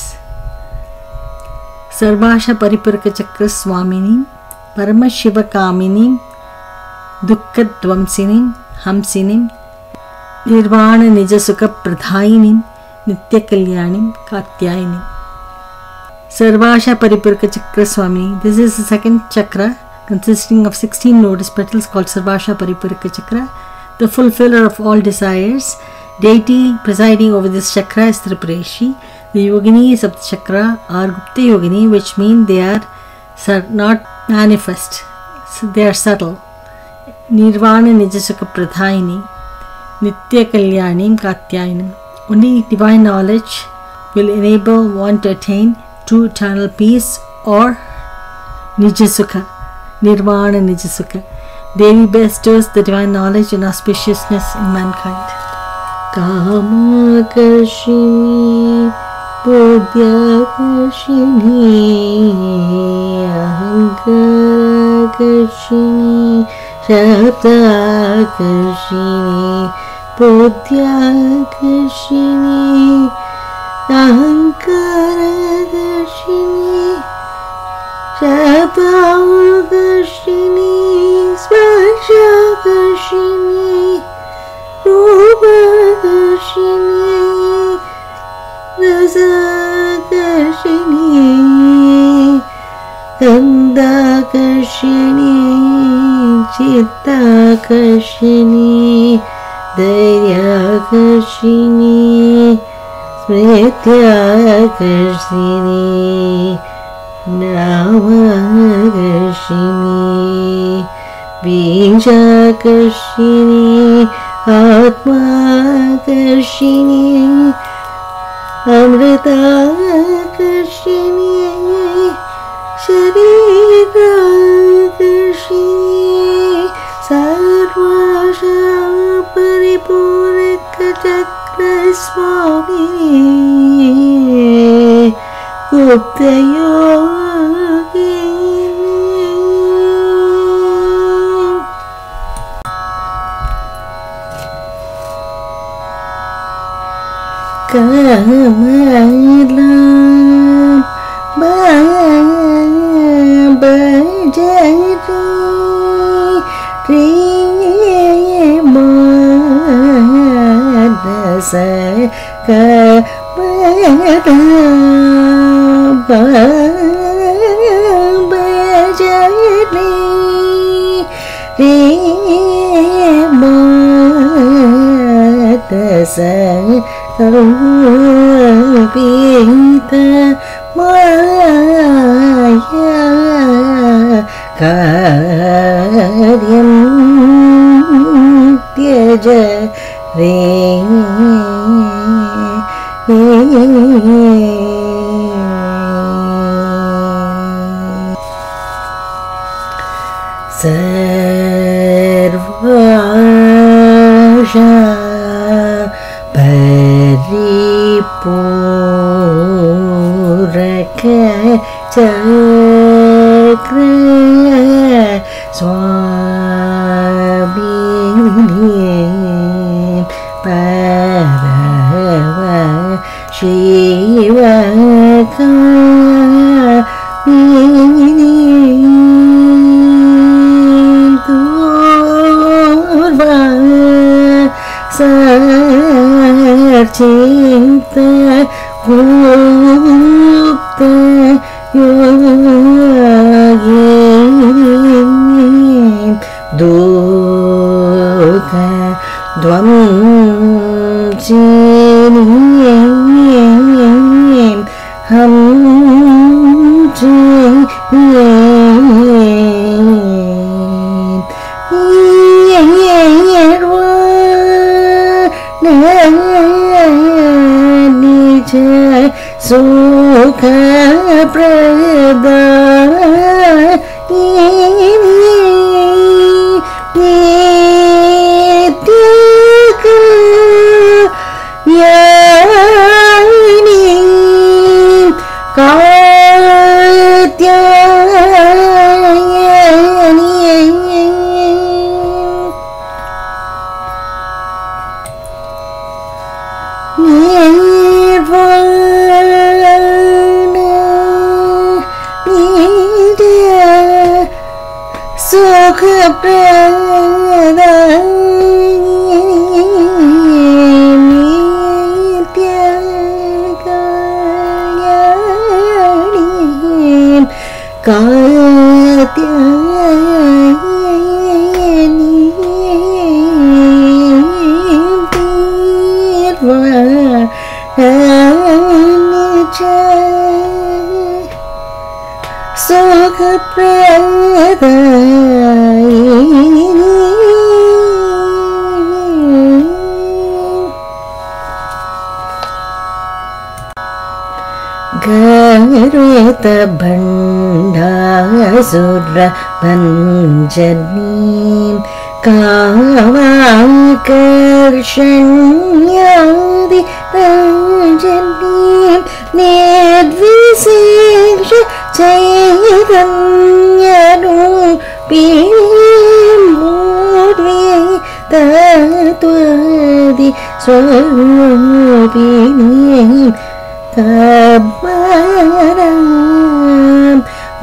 Sarvasha Paripuraka Chakra Swamini, Parama Shiva Kamini, Dukkha Dvamsini, Hamsini, Nirvana Nijasukha Pradhayini, Nitya Kalyani, Katyayini. Sarvasha Paripuraka Chakra Swamini. This is the second chakra consisting of sixteen lotus petals called Sarvasha Paripuraka Chakra, the fulfiller of all desires. Deity presiding over this chakra is Tripureshi. The yoginis of the chakra are Gupta yogini, which mean they are not manifest, so they are subtle. Nirvana Nijasukha Pradhayini, Nitya Kalyani, Katyayini. Only divine knowledge will enable one to attain true eternal peace or Nijasukha, Nirvana Nijasukha. Devi bestows the divine knowledge and auspiciousness in mankind. Kamakarshini, Bodhyakarshini, Ahankarkarshini, Shabdakarshini, Bodhyakarshini, Ahankarkarshini, Shabdakarshini, Sparshakarshini, Rupakarshini, Rasakarshini, Gandhakarshini, Chittakarshini, Dhairyakarshini, Smrityakarshini, Namakarshini, Bijakarshini, आत्माकर्षिणी अमृताकर्षिणी शरीराकर्षिणी सर्वाशा परिपूरकचक्रस्वामिनी गुप्तयोगिनी Kamalam Bajari Rimadasa Kamalam Bajari Rimadasa Kalpita Maya Karyam Tyaja Re Sarvasha Paripuraka Chakra Swamini Parava Shiva Kamini Durva Sarchinta Gupta Yogini Dukha Dvamchini Hamchini Sukha Prada Nityaka Yani Katyayani Sukha Prada Nityakayani Katyayani Tirvanija Sukha Prada Gareta Bhandasura Panjanim Kavakarshanyadi Panjanim Nidviseksha Chaitanyarupim Murvi Tattvadi Swarupinim Kamaram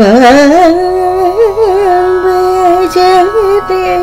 Pavajate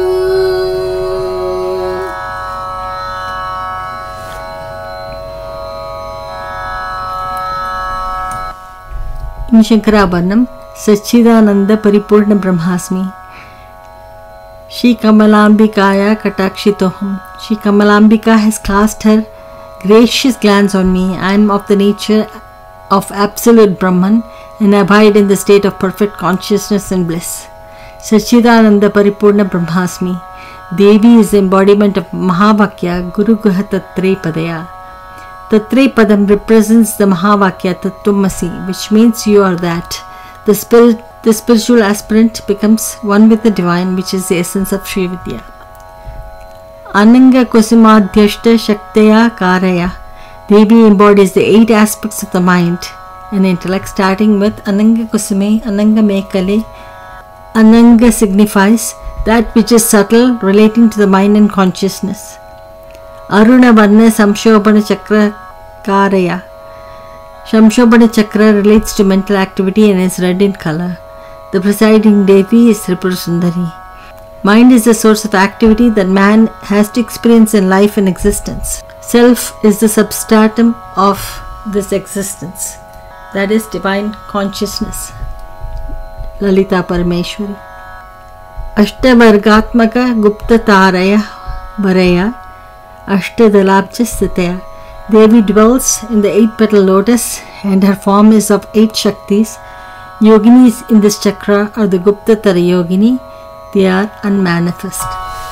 In Shankarabharanam, Sachidananda Paripurna Brahmasmi Shri Kamalambikaya Katakshitoham. Shri Kamalambika has cast her gracious glance on me. I am of the nature of absolute Brahman and abide in the state of perfect consciousness and bliss. Sachidananda Paripurna Brahmasmi. Devi is the embodiment of Mahavakya Guru Guha Tatre Padaya. Tatre Padam represents the Mahavakya Tattvamasi, which means you are that. The, spirit, the spiritual aspirant becomes one with the divine, which is the essence of Sri Vidya. Ananga Kusumadhyashta Shakteya Karaya. Devi embodies the eight aspects of the mind and intellect, starting with Ananga Kusume, Ananga Mekale. Ananga signifies that which is subtle, relating to the mind and consciousness. Aruna Varna Samshobhana Chakra Karaya. Samshobhana Chakra relates to mental activity and is red in color. The presiding deity is Tripura Sundari. Mind is the source of activity that man has to experience in life and existence. Self is the substratum of this existence, that is divine consciousness. Lalita Parameshwari. Ashtavargatmaka Gupta Taraya Varaya Ashtadalabja Sthitaya. Devi dwells in the eight petal lotus and her form is of eight Shaktis. Yoginis in this chakra are the Gupta Tara Yogini. They are unmanifest.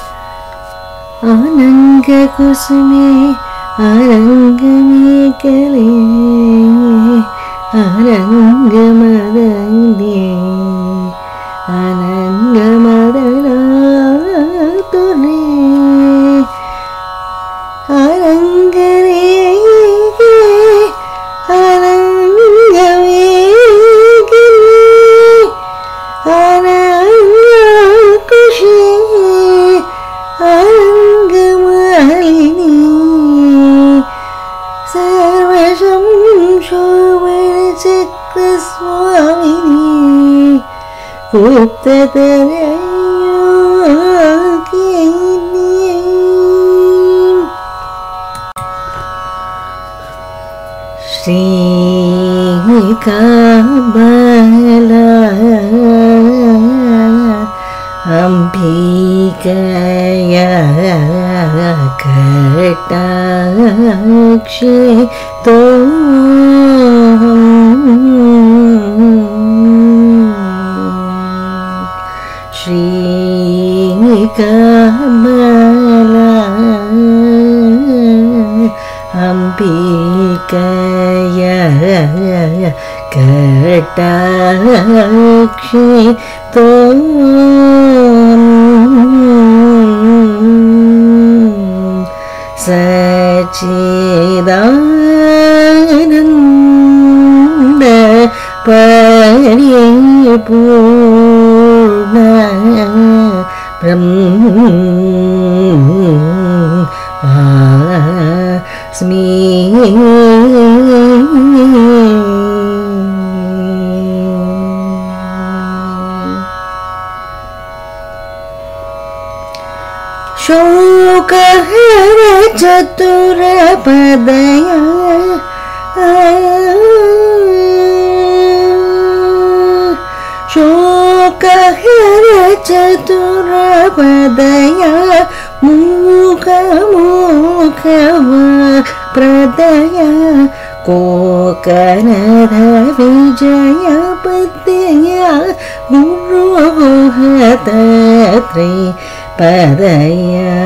Ananga Kusume Arangame Kale Arangamadane Anangamadana Tune Arangare Arangame Kale Aranga Arangamalini Sarvasham Shobhana Chakra Swamini Gupta Tara Yogini. Shri Kamala Ambikaya Katakshe Tom Shri Kamala Ambikaya Katakshe Tom Sachidananda Paripurna Brahmasmi Shokahara Chatura Padaya Shokahara Chatura Padaya Mukha Mukha Pradaya Kokanara Vijaya Padaya Guru Hatatri Padaya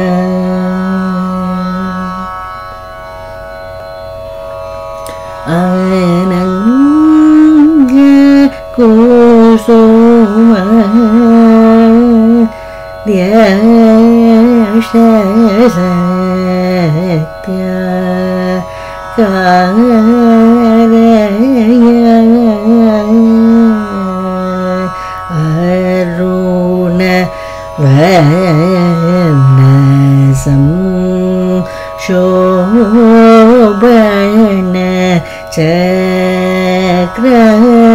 Ananga Kusuma Dyasha Satya Karaya Aruna Vanasam Shobhana Chakra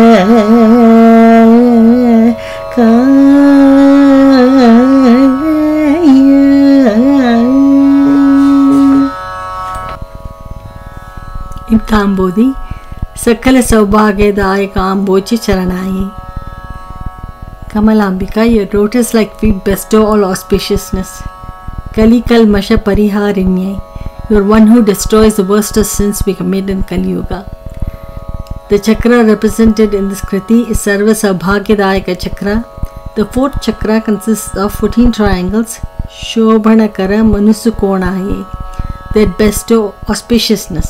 Kambodhi Sakala Saubhagyadaya Kambochi Charanayi. Kamalambika, your lotus like feet bestow all auspiciousness. Kali Kalmasha Pariharinyai, you are one who destroys the worst of sins we commit in Kali Yuga. The chakra represented in this kriti is Sarva Saubhagyadayaka chakra. The fourth chakra consists of fourteen triangles Shobhanakara Manusukonaye, that bestow auspiciousness.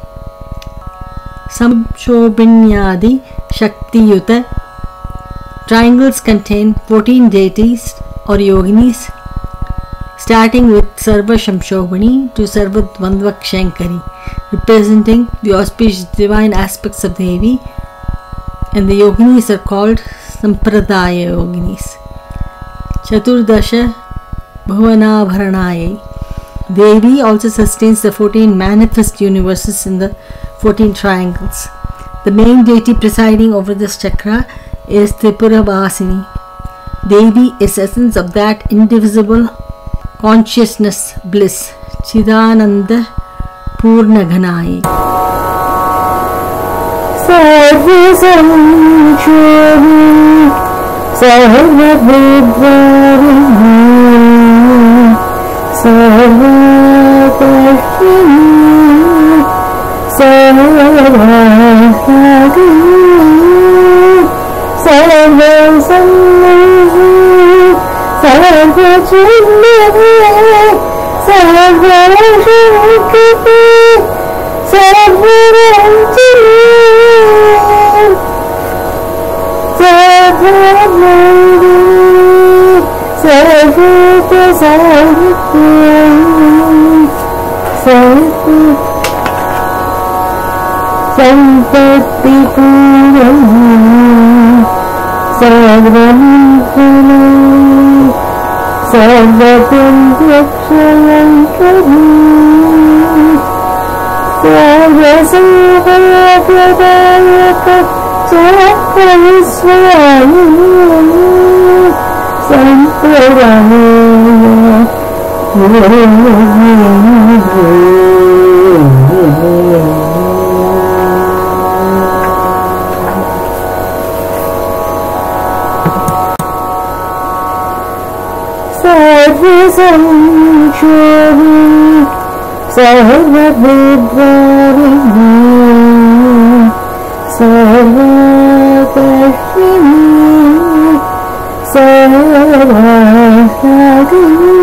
Samshobhinyadi Shaktiyuta. Triangles contain fourteen deities or yoginis, starting with Sarva Shamshobhini to Sarva Dvandvakshankari, representing the auspicious divine aspects of Devi, and the yoginis are called Sampradaya yoginis. Chaturdasha Bhuvanabharanaye. Devi also sustains the fourteen manifest universes in the fourteen triangles. The main deity presiding over this chakra is Tripura Vasini. Devi is essence of that indivisible consciousness bliss, Chidananda Purna Ghanaye. Sarva Samchori Sarva Vidvarini Sarva Kashini Sarva Sarva Sammahi Sarva Chindari Sarva Shankati Sarva Ranjini Sarva Nandini Sarva Prasariti Sarva Sampati Purani Sarvamukhala Sarvatandrakshayankari Sarvasambhayapradayaka Chakravaswayini Sampradaya Sarva Samchori Sarva Vidvarini Sarva Kashini Sarva Nagini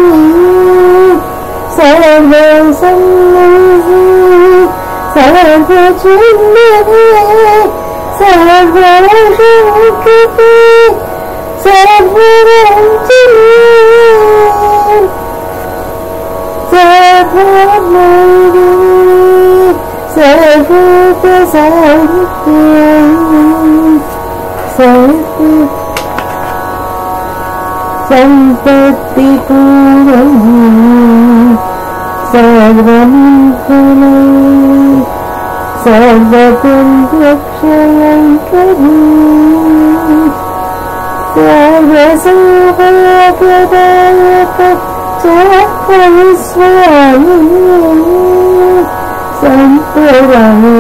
Sarva Sammahi Sarva Chindari Sarva Shankati Sarva Ranjini Sarva Nandini Sarva Prasariti Sarva Sampati Purani Sarvamukhala Sarvatandrakshayankari Sarvasambhayapradayaka Chakravaswayini Sampradaya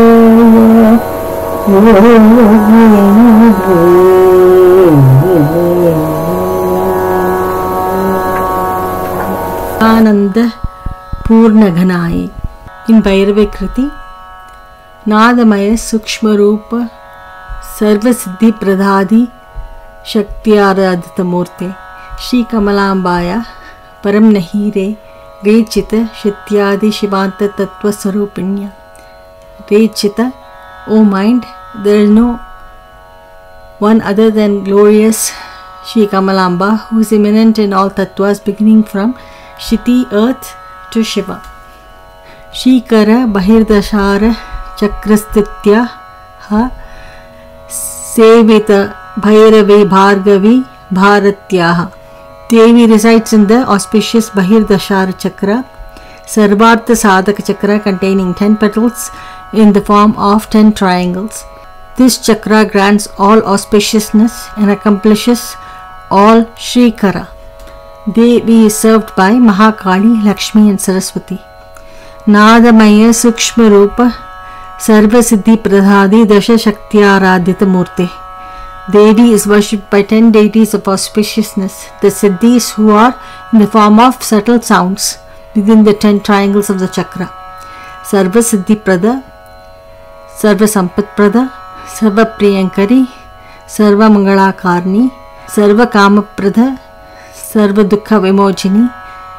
Ananda Purna Ghanaye. In Bhairava Kriti, Nadamaya Sukshma Rupa Sarva Siddhi Pradhadi Shaktyaradhita Murte Shri Kamalambaya Param Nahire Rechita Shityadi Shivanta Tattva Sarupinya. Rechita, O mind, there is no one other than glorious Shri Kamalamba, who is immanent in all tattvas beginning from Shiti earth to Shiva. Shikara Bahirdashara Chakrastitya Ha Sevita Bhairavi Bhargavi Bharatyaha. Devi resides in the auspicious Bahirdashara Chakra, Sarvartha Sadhaka Chakra, containing ten petals in the form of ten triangles. This chakra grants all auspiciousness and accomplishes all Shrikara. Devi is served by Mahakali, Lakshmi and Saraswati. Nadamaya Sukshma Rupa Sarva Siddhi Pradhadi Dasha Shaktyaradhita Murte. Devi is worshipped by ten deities of auspiciousness, the Siddhis, who are in the form of subtle sounds within the ten triangles of the chakra. Sarva Siddhi Prada, Sarva Sampat Prada, Sarva Priyankari, Sarva Mangala Karni, Sarva Kama Prada, Sarva Dukha Vimojini,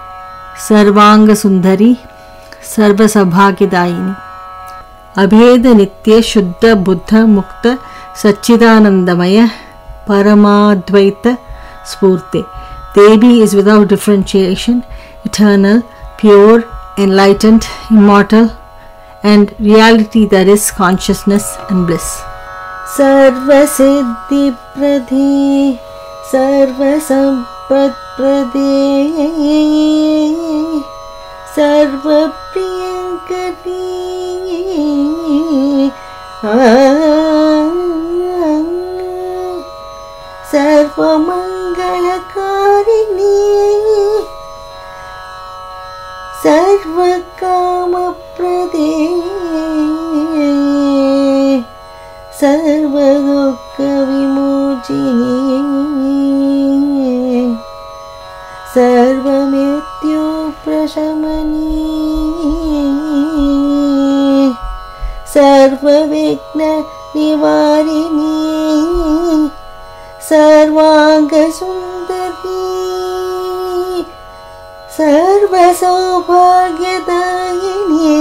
सर्वांग सुंदरी सर्व सौभाग्यदायिनी अभेद नित्य शुद्ध बुद्ध मुक्त सच्चिदानंदमय परमाद्वैत स्फूर्ते. Devi is without differentiation, eternal, pure, enlightened, immortal, and reality that is consciousness and bliss. Sarva siddhi pradhe, sarva sampad pradhe, sarva priyankari, sarva mangalakarini, sarva kama prade, sarva dukha vimojini, sarva mrityu prashamani, sarva vigna nivarini, सर्वांग सुंदरी सर्व सौभाग्यदायिनी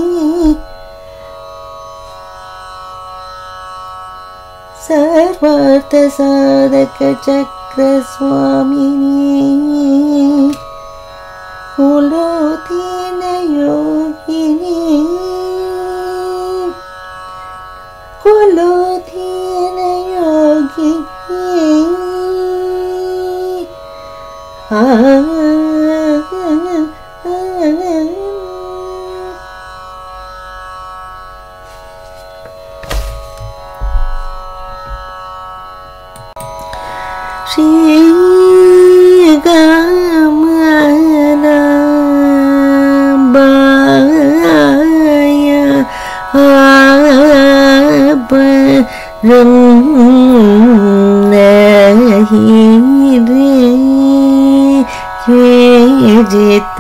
सर्वार्थ साधक चक्र स्वामिनी कुलोदीन योगिनी कुलोदीन योगिनी ah, ah, ah, ah. Shri Gamana Baya Abaram Jit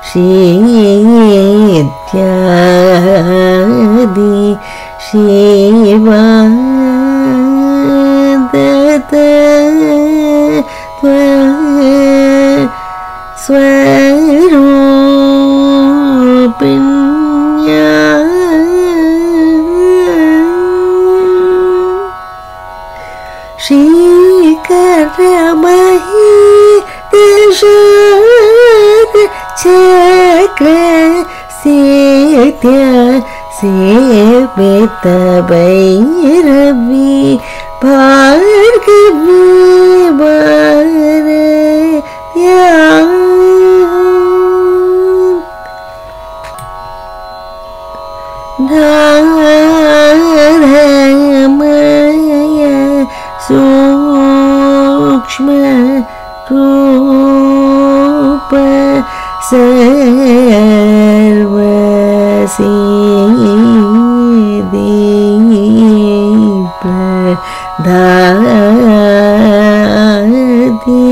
Shityadi Shiva Data Swarupinya Shikaramahi Deshad Chakra Setya Sevita Bhairavi Bhargavi Bharatya Dharamaya Sukshma Rupa Sarva Siddhi Pradhati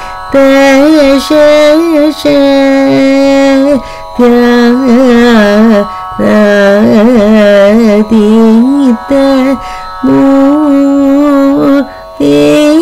Tashashatya Radita Murti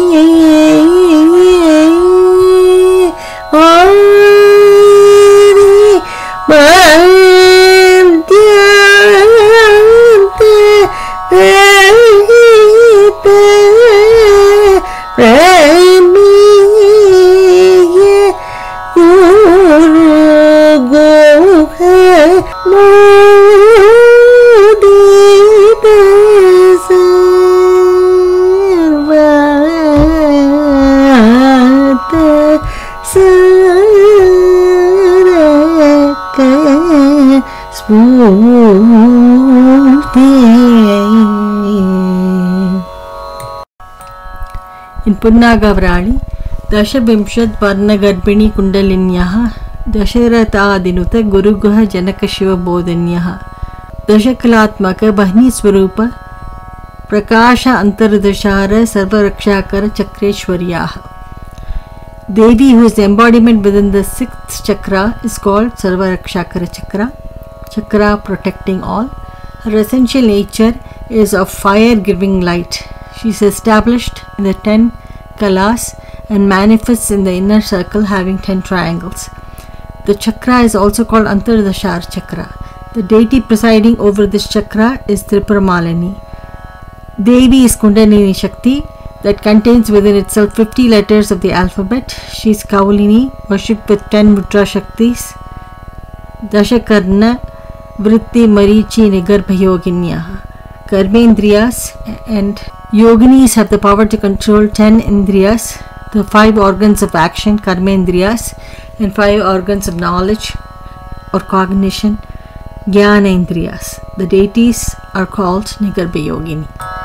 In Punnagavrali, Dashabimshat Varnagarbhini Kundalinyaha Dasharatadinuta Guruguha Janaka Shiva Bodhanyaha Dashakalatmaka Bahni Swarupa Prakasha Antardashara Sarvarakshakara Chakreshwaryaha. Devi, who is the embodiment within the sixth chakra, is called Sarvarakshakara Chakra, chakra protecting all. Her essential nature is of fire giving light. She is established in the ten kalas and manifests in the inner circle having ten triangles. The chakra is also called Antardashar chakra. The deity presiding over this chakra is Tripuramalini. Devi is Kundalini Shakti that contains within itself fifty letters of the alphabet. She is Kaulini, worshipped with ten Mudra Shaktis. Dashakarna, Vritti, Marichi, Nigarbha Yoginya. Karmendriyas and Yoginis have the power to control ten Indriyas, the five organs of action, Karmendriyas, and five organs of knowledge or cognition, Jnanendriyas. The deities are called Nigarbha Yogini.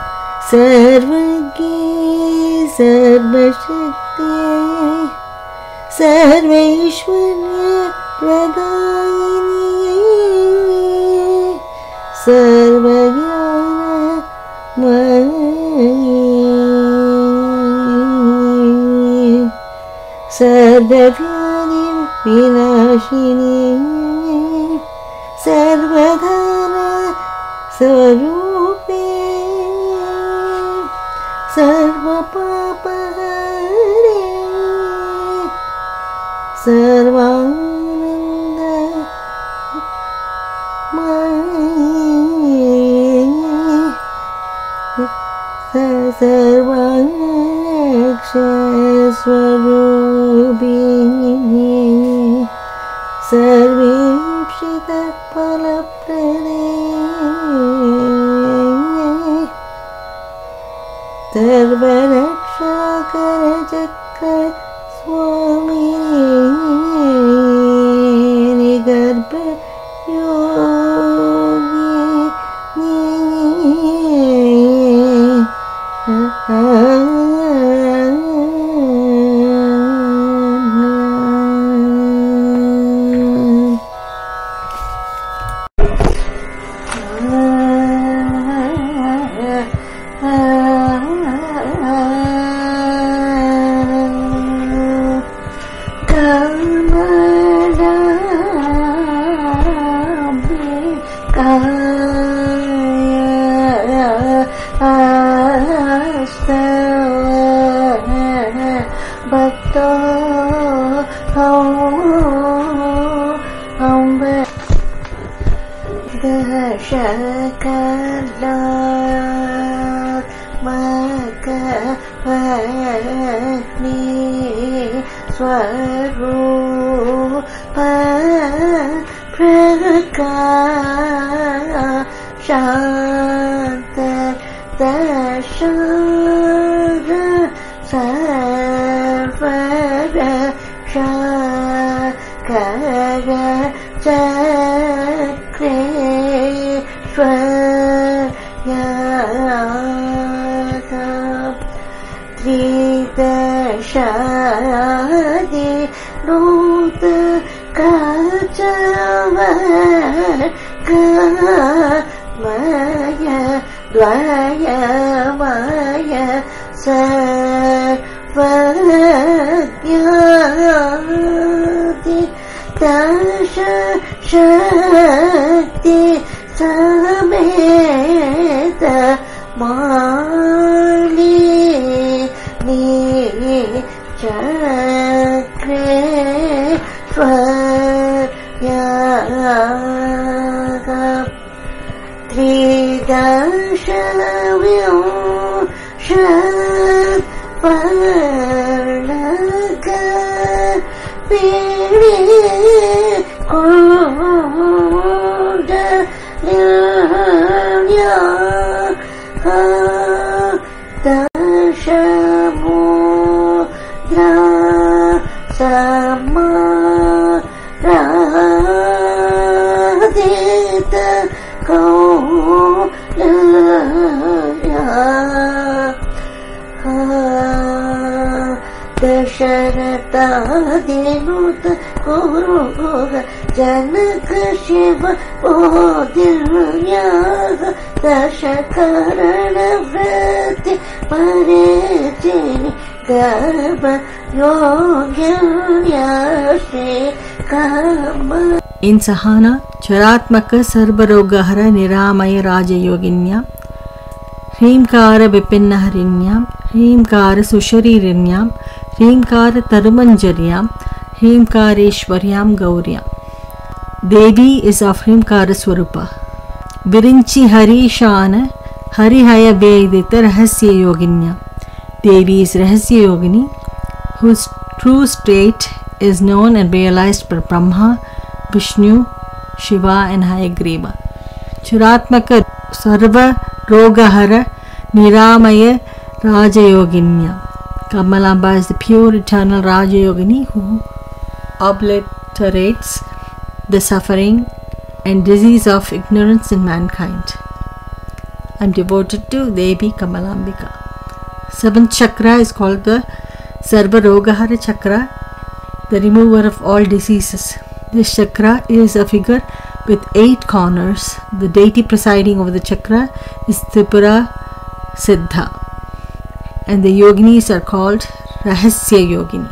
Sarvagi Sarvashakti Sarveshwarya Pradayini Sarvajnana Mayi Sarvavyadi Vinashini Sarvadhana Swarupe Sarva Papa Hare Sarvananda Mayi Sarvaksha-swarubini Sarvimshita Palaprade Sarvaraksha-kara-chakra Swamini Nigarbha In Sahana, Charatmaka Sarvarogahara Niramaya Raja Yoginya, Hrimkara Vipinna Harinyam, Hrimkara Susharirinyam, Hrimkara Tarumanjaryam, Hrimkareshwaryam Gaurya. Devi is of Hrimkara Swarupa. Virinchi Harishana Harihaya Vedita Rahasya Yoginya. Devi is Rahasya Yogini, whose true state is known and realized by Brahma, Vishnu, Shiva and Hayagreva. Churatmaka Sarva Rogahara Niramaya Rajayoginya. Kamalamba is the pure eternal Rajayogini who obliterates the suffering and disease of ignorance in mankind. I am devoted to Devi Kamalambika. Seventh chakra is called the Sarva Rogahara chakra, the remover of all diseases. This chakra is a figure with eight corners. The deity presiding over the chakra is Tripura Siddha, and the yoginis are called Rahasya Yogini.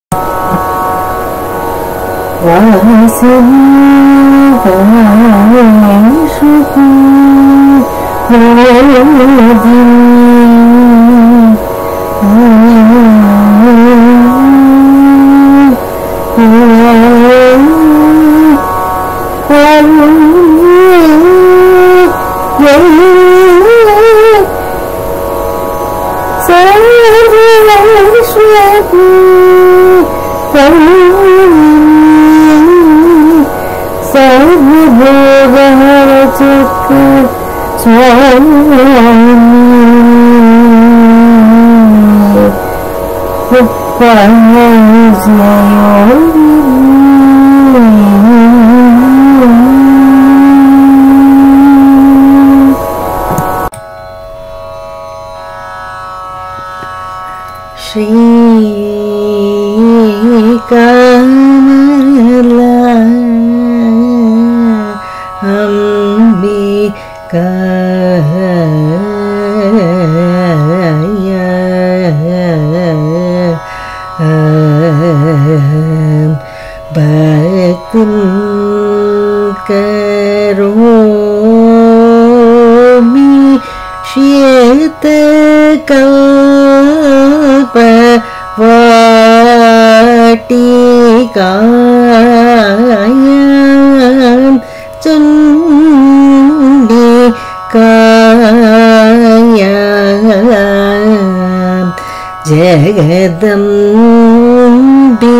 Jagadambe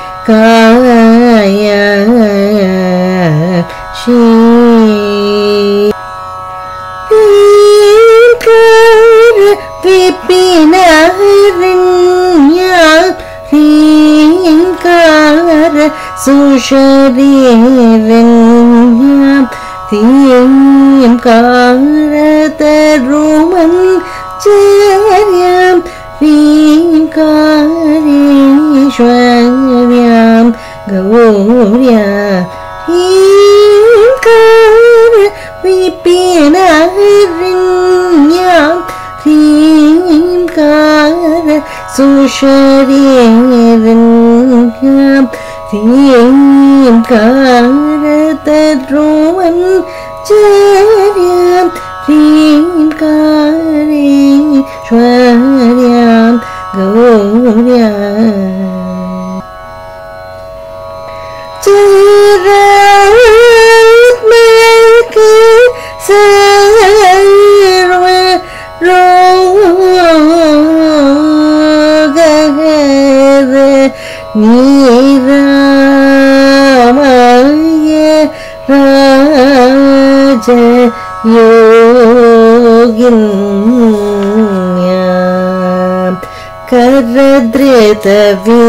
Kaya Shri Hrimkara Vipinarinya Hrimkara Susharinya Hrimkara Taruman Charyam Hrimkareshwaryam Gaurya. Hrimkara Vipinarinyam Hrimkara Susharinyam Hrimkara Tadruvan Charyam Hrimkareshwaryam Gaurya. Charatmaka Sarva Rogahara Niramaya Raja Yoginya. Karadrita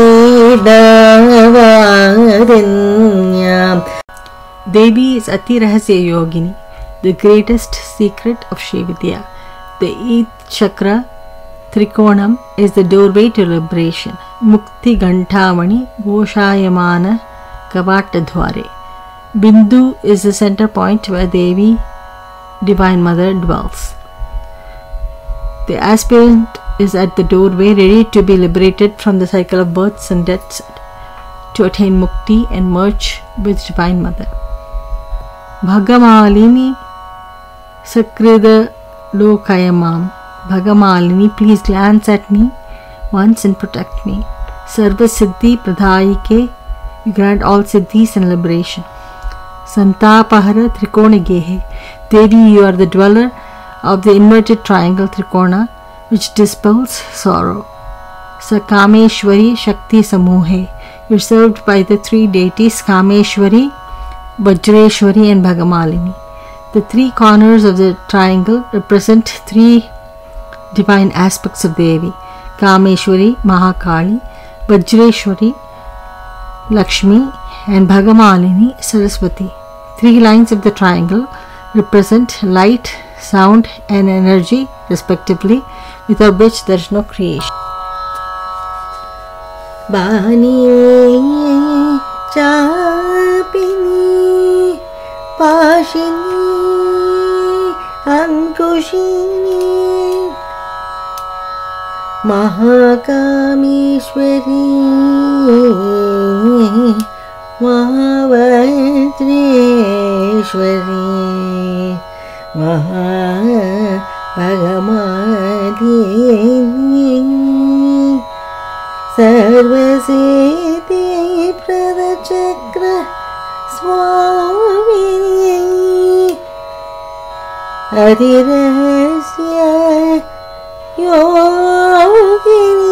Vidavarinya. Devi is Ati Rahasya Yogini, the greatest secret of Shri Vidya. The eighth chakra, Trikonam, is the doorway to liberation. Mukti Ganthamani Goshayamana Kavatadhware. Bindu is the center point where Devi, Divine Mother, dwells. The aspirant is at the doorway, ready to be liberated from the cycle of births and deaths, to attain mukti and merge with Divine Mother. Bhagamalini Sakrida Lokayamam. Bhagamalini, please glance at me once and protect me. Sarva Siddhi Pradayike you grant all siddhis and liberation. Santapahara Trikona-gehe. Devi, you are the dweller of the inverted triangle Trikona, which dispels sorrow. Sakameshwari Shakti Samuhe. You are served by the three deities Kameshwari, Vajreshwari and Bhagamalini. The three corners of the triangle represent three divine aspects of Devi: Kameshwari, Mahakali, Vajreshwari, Lakshmi, and Bhagamalini, Saraswati. Three lines of the triangle represent light, sound, and energy, respectively, without which there is no creation. Bani Chapini Pashini Ankushini Mahakameshwari Mahavajreshwari Mahabhagamalini Sarvasiddhi Pradachakra Swamini Adhirasya Yogini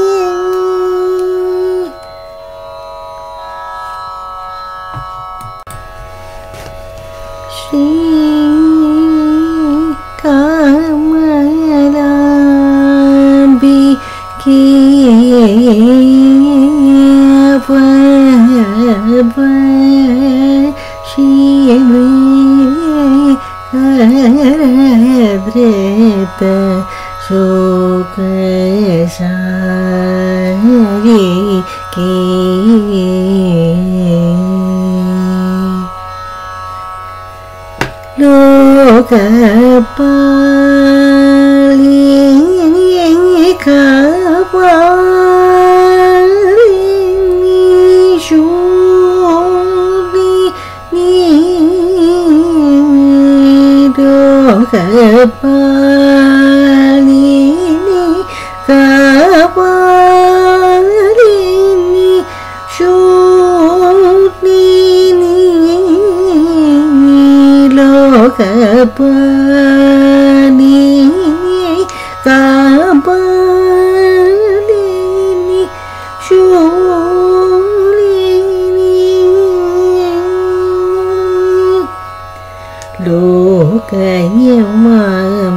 Shri Kamalambi Shivi Adrita Shukasari Ki Lokapalini Kapalini Shubhi Lokapalini Kapalini Shubhi Lokapalini Kapalini Shulini Lokayamam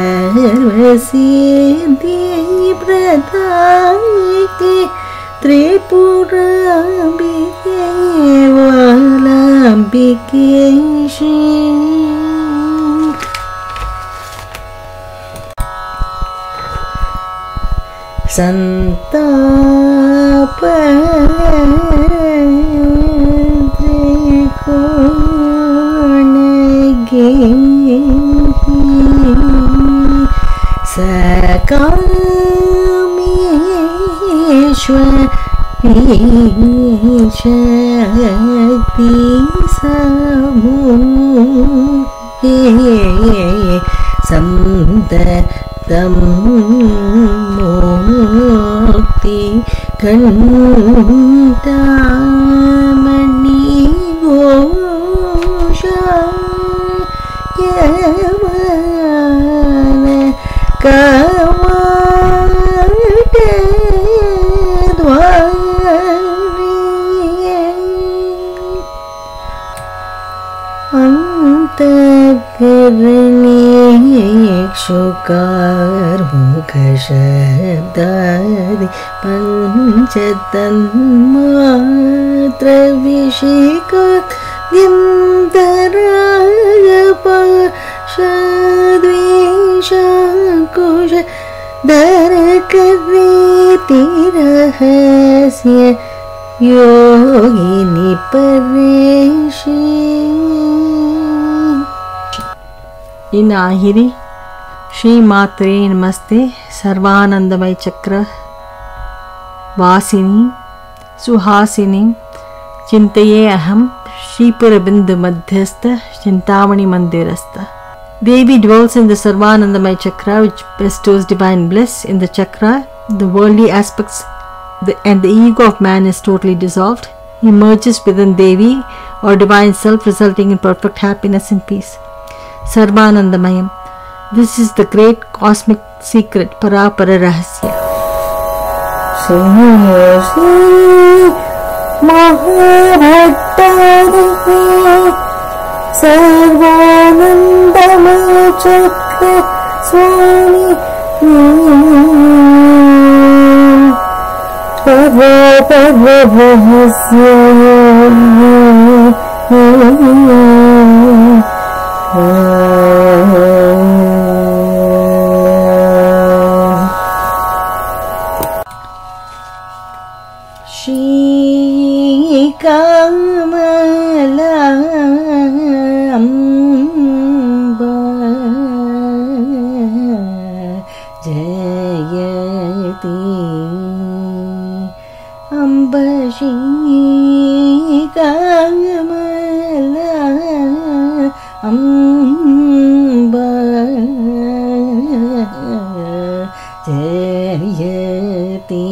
Sarvasiddhi Pradayate Tripurambike Valambike Shri Santapadrikonagehi Sakameshwari Shakti Samuhe Santatam Mukti Kantamani Gosha Yamana Kavate Dwari Antakarani Shukar Mukashabdadi Panchatanmatra Vishikat Vindarayapa Shadvishakusha Dharakariti Rahasya Yogini Pareshi. In Ahiri, Shri Matre Namaste Sarvanandamay Chakra Vasini Suhasini Chintaye Aham Shripurabindu Madhyastha Chintamani Mandirastha. Devi dwells in the Sarvanandamay Chakra, which bestows divine bliss. In the chakra, the worldly aspects the, and the ego of man is totally dissolved. emerges within Devi or divine self, resulting in perfect happiness and peace. Sarvanandamayam. This is the great cosmic secret, Parapara Rahasya. Sarvanandamaya Chakra Swami Parapara Rahasya. Shri Kamala Amba Jayati Amba Shri Kamala Amba Jayati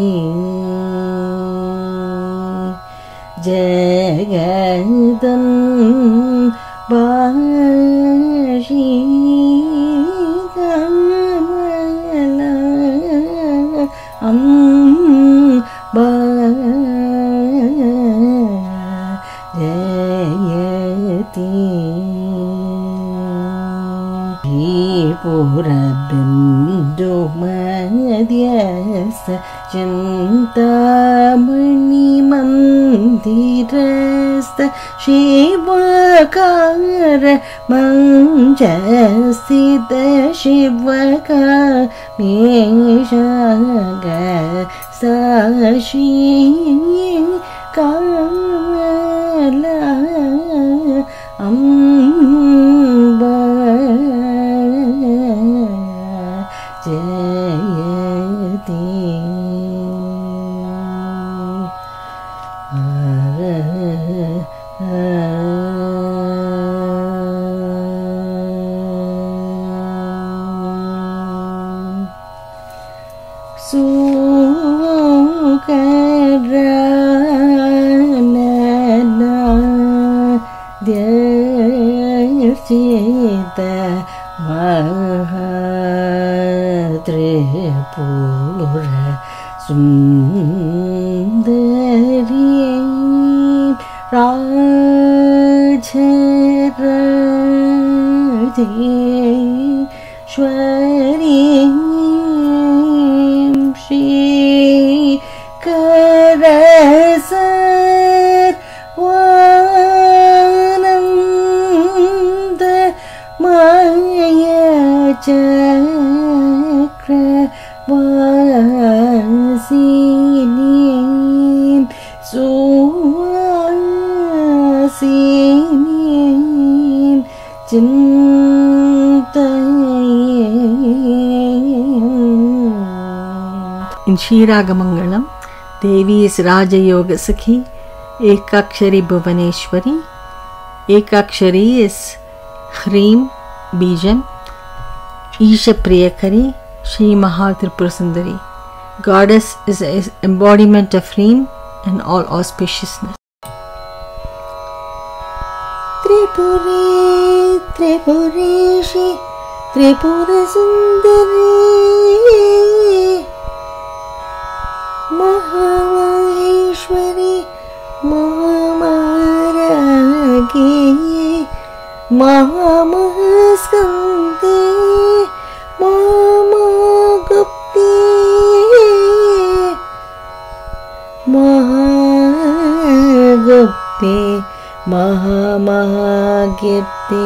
Jagadan Bashi Kamala Amba Jayati Tripura Bindu Madhyasa Chintamani Mandirasta Shivakara Manjasita Shivaka Meshaga Sashi Kamala Amba Jayati. Sukarana Dyarchita Mahatripura Sundari Rajarajeswari Shri Karasar Vananda Maya Chakra Vasinim Suvasinim Chintayam. In Shiragamangalam, Devi is Raja Yoga Sakhi, Ekakshari Bhuvaneshwari. Ekakshari is Hrim, Bijam, Isha Priyakari, Shri Mahatripura Sundari. Goddess is an embodiment of Hrim and all auspiciousness. Tripuri, Tripureshi, Tripura Sundari, Mahamaheshwari, Mahamaragi, Mahamahaskandi, Mahamagupti, Mahagupti, Mahamahagipti,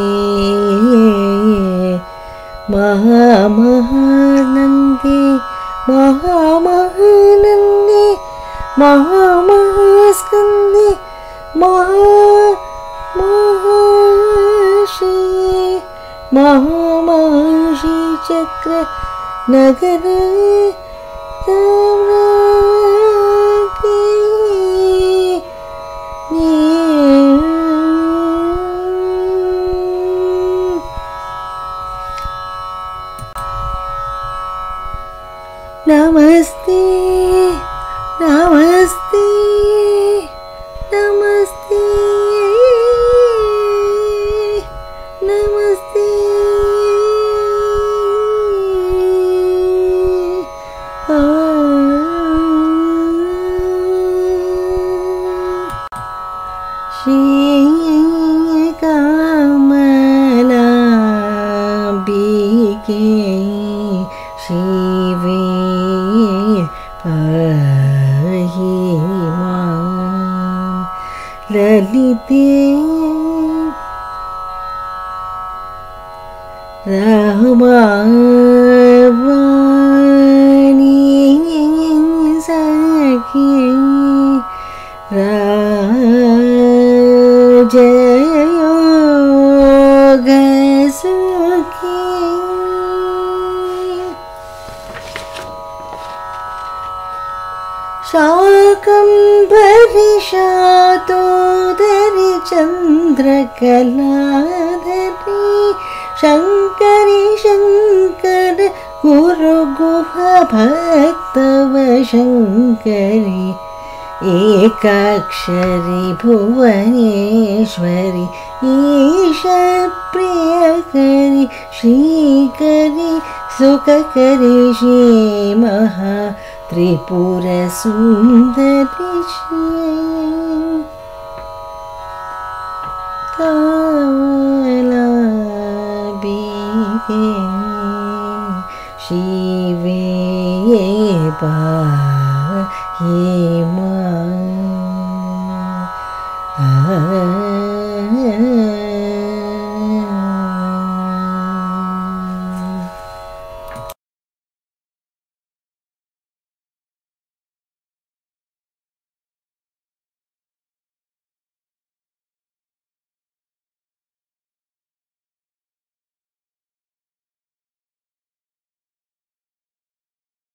Mahamahanandi, Mahamahanandi, Mahamahaskandi, Maha Mahashi, Mahamashi Chakra Nagara Tamraki Namaste, Namaste, Namaste. शिवे पाहि मां ललिते रामवाणी सखी राजयोग सखी शाकंभरी शातोदरी चंद्रकलाधरी शंकरी शंकर गुरु गुहा भक्तव शंकरी एकाक्षरी भुवनेश्वरी ईशा प्रियकरी श्रीकरी सुखकरी श्री महा त्रिपुर सुंदरी श्री शिवे पाहि मां